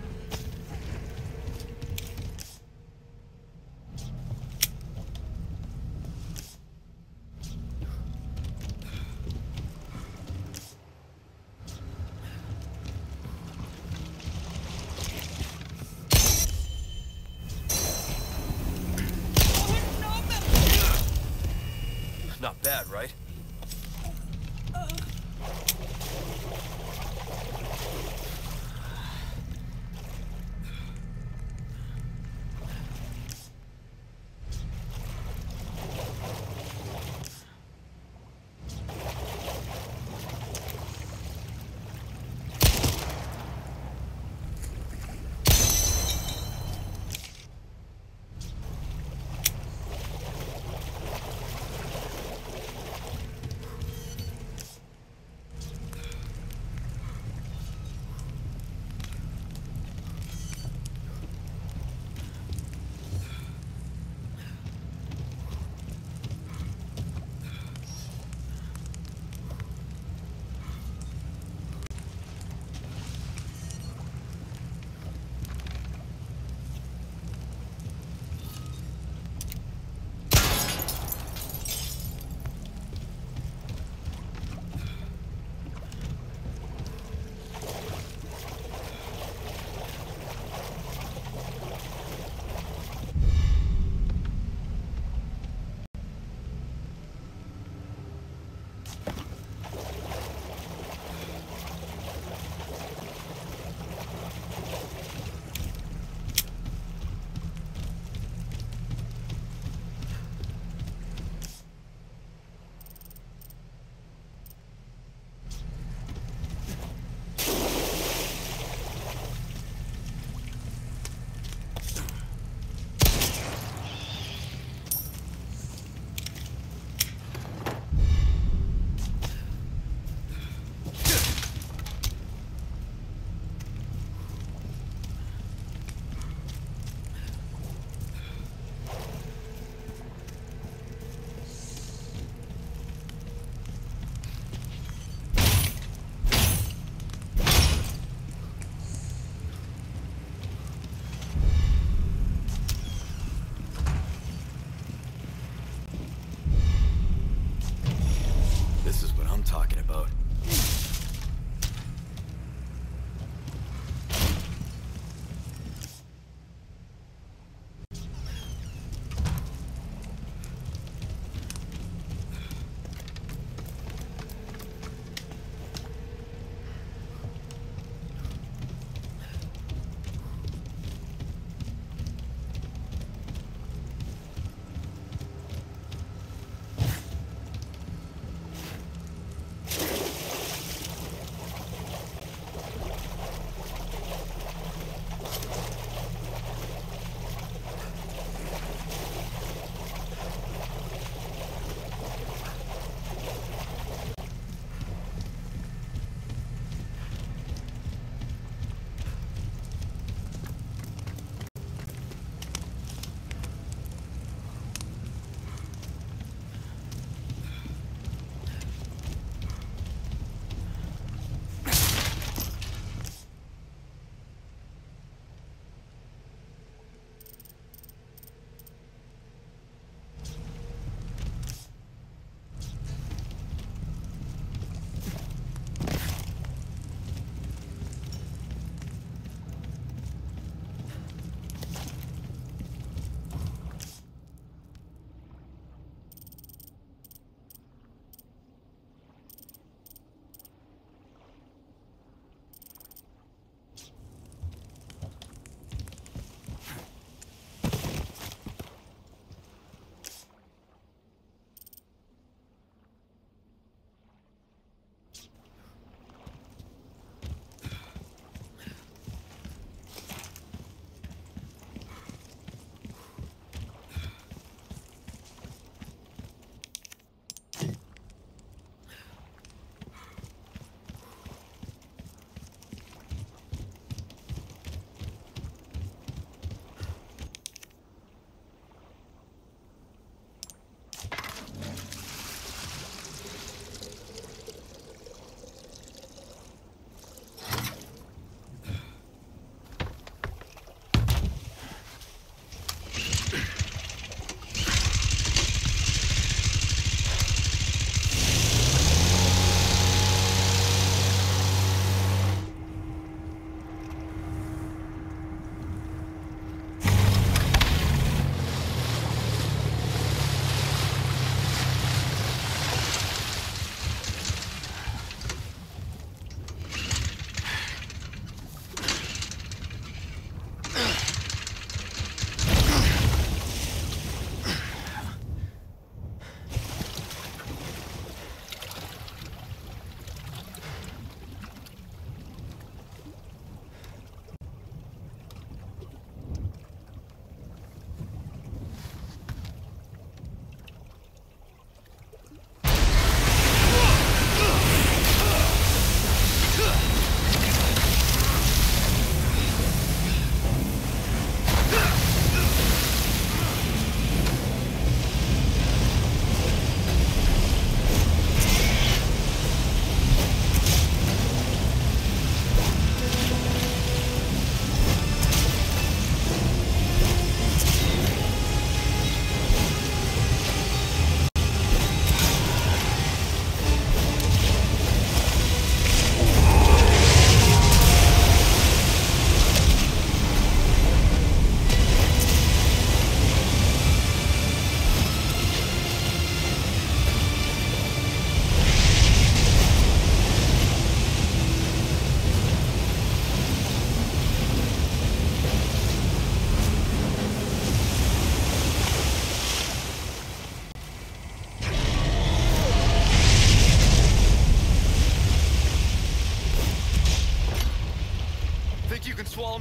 Not bad, right?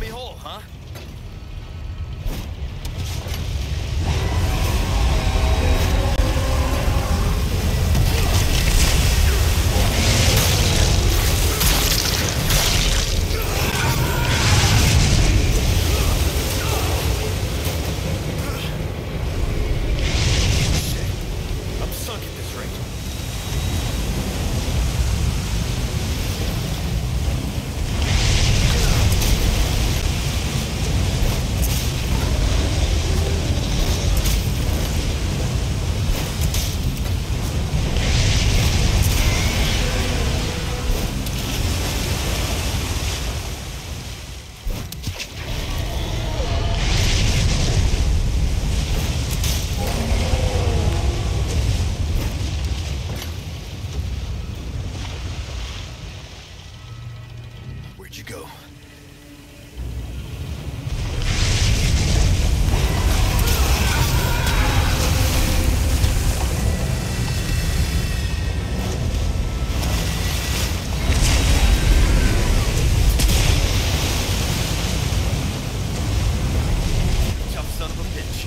me whole, huh? I'm sunk at this rate. Where'd you go? Tough son of a bitch.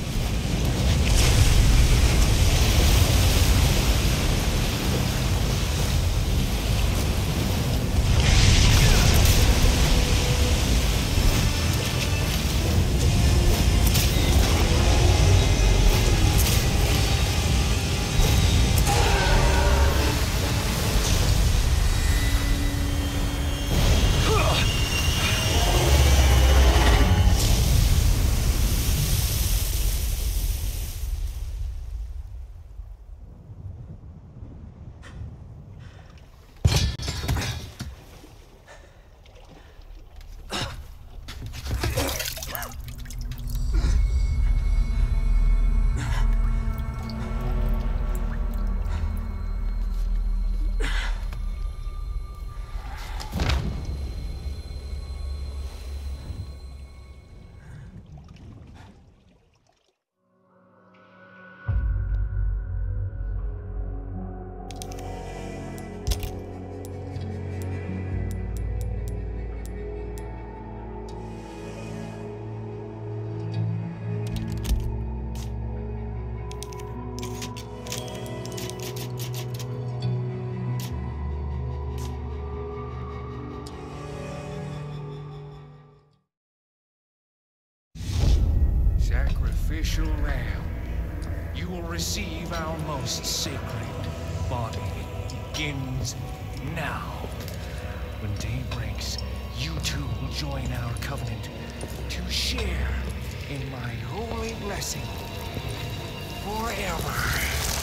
Sacrificial lamb, you will receive our most sacred body. It begins now. When day breaks, you too will join our covenant to share in my holy blessing forever.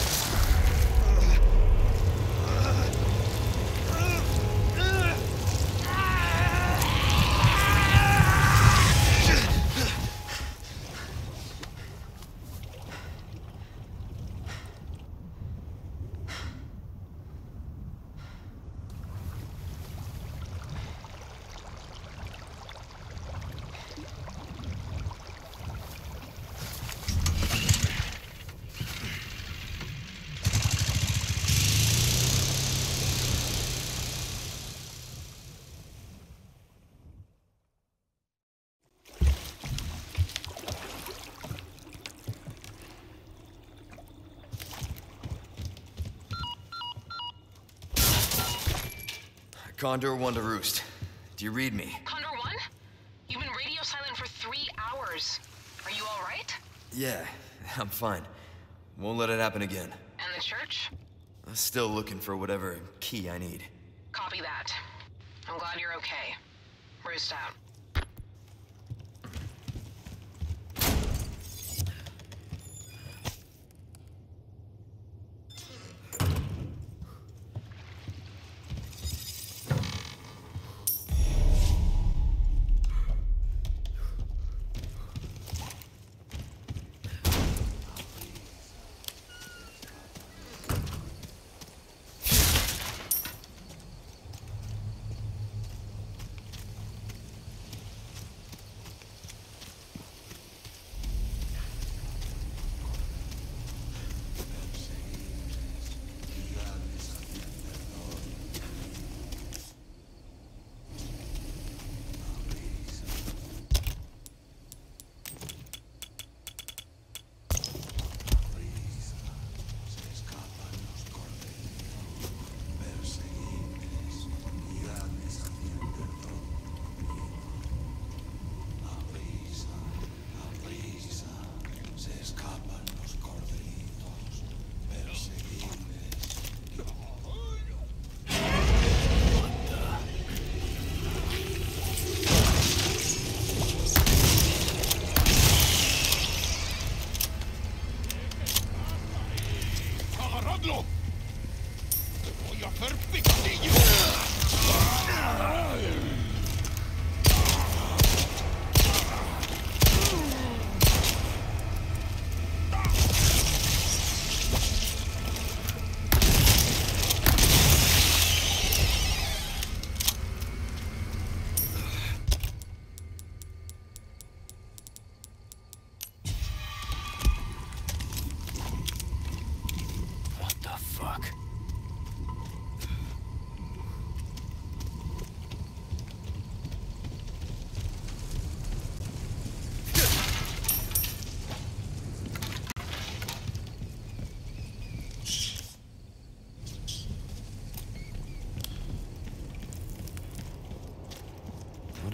Condor 1 to Roost. Do you read me? Condor 1? You've been radio silent for 3 hours. Are you all right? Yeah, I'm fine. Won't let it happen again. And the church? I'm still looking for whatever key I need. Copy that. I'm glad you're okay. Roost out.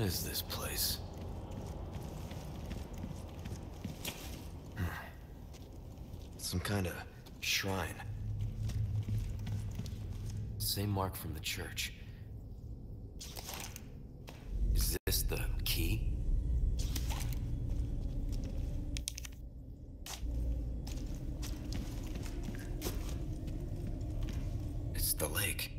is this place? Some kind of shrine. Same mark from the church. Is this the key? It's the lake.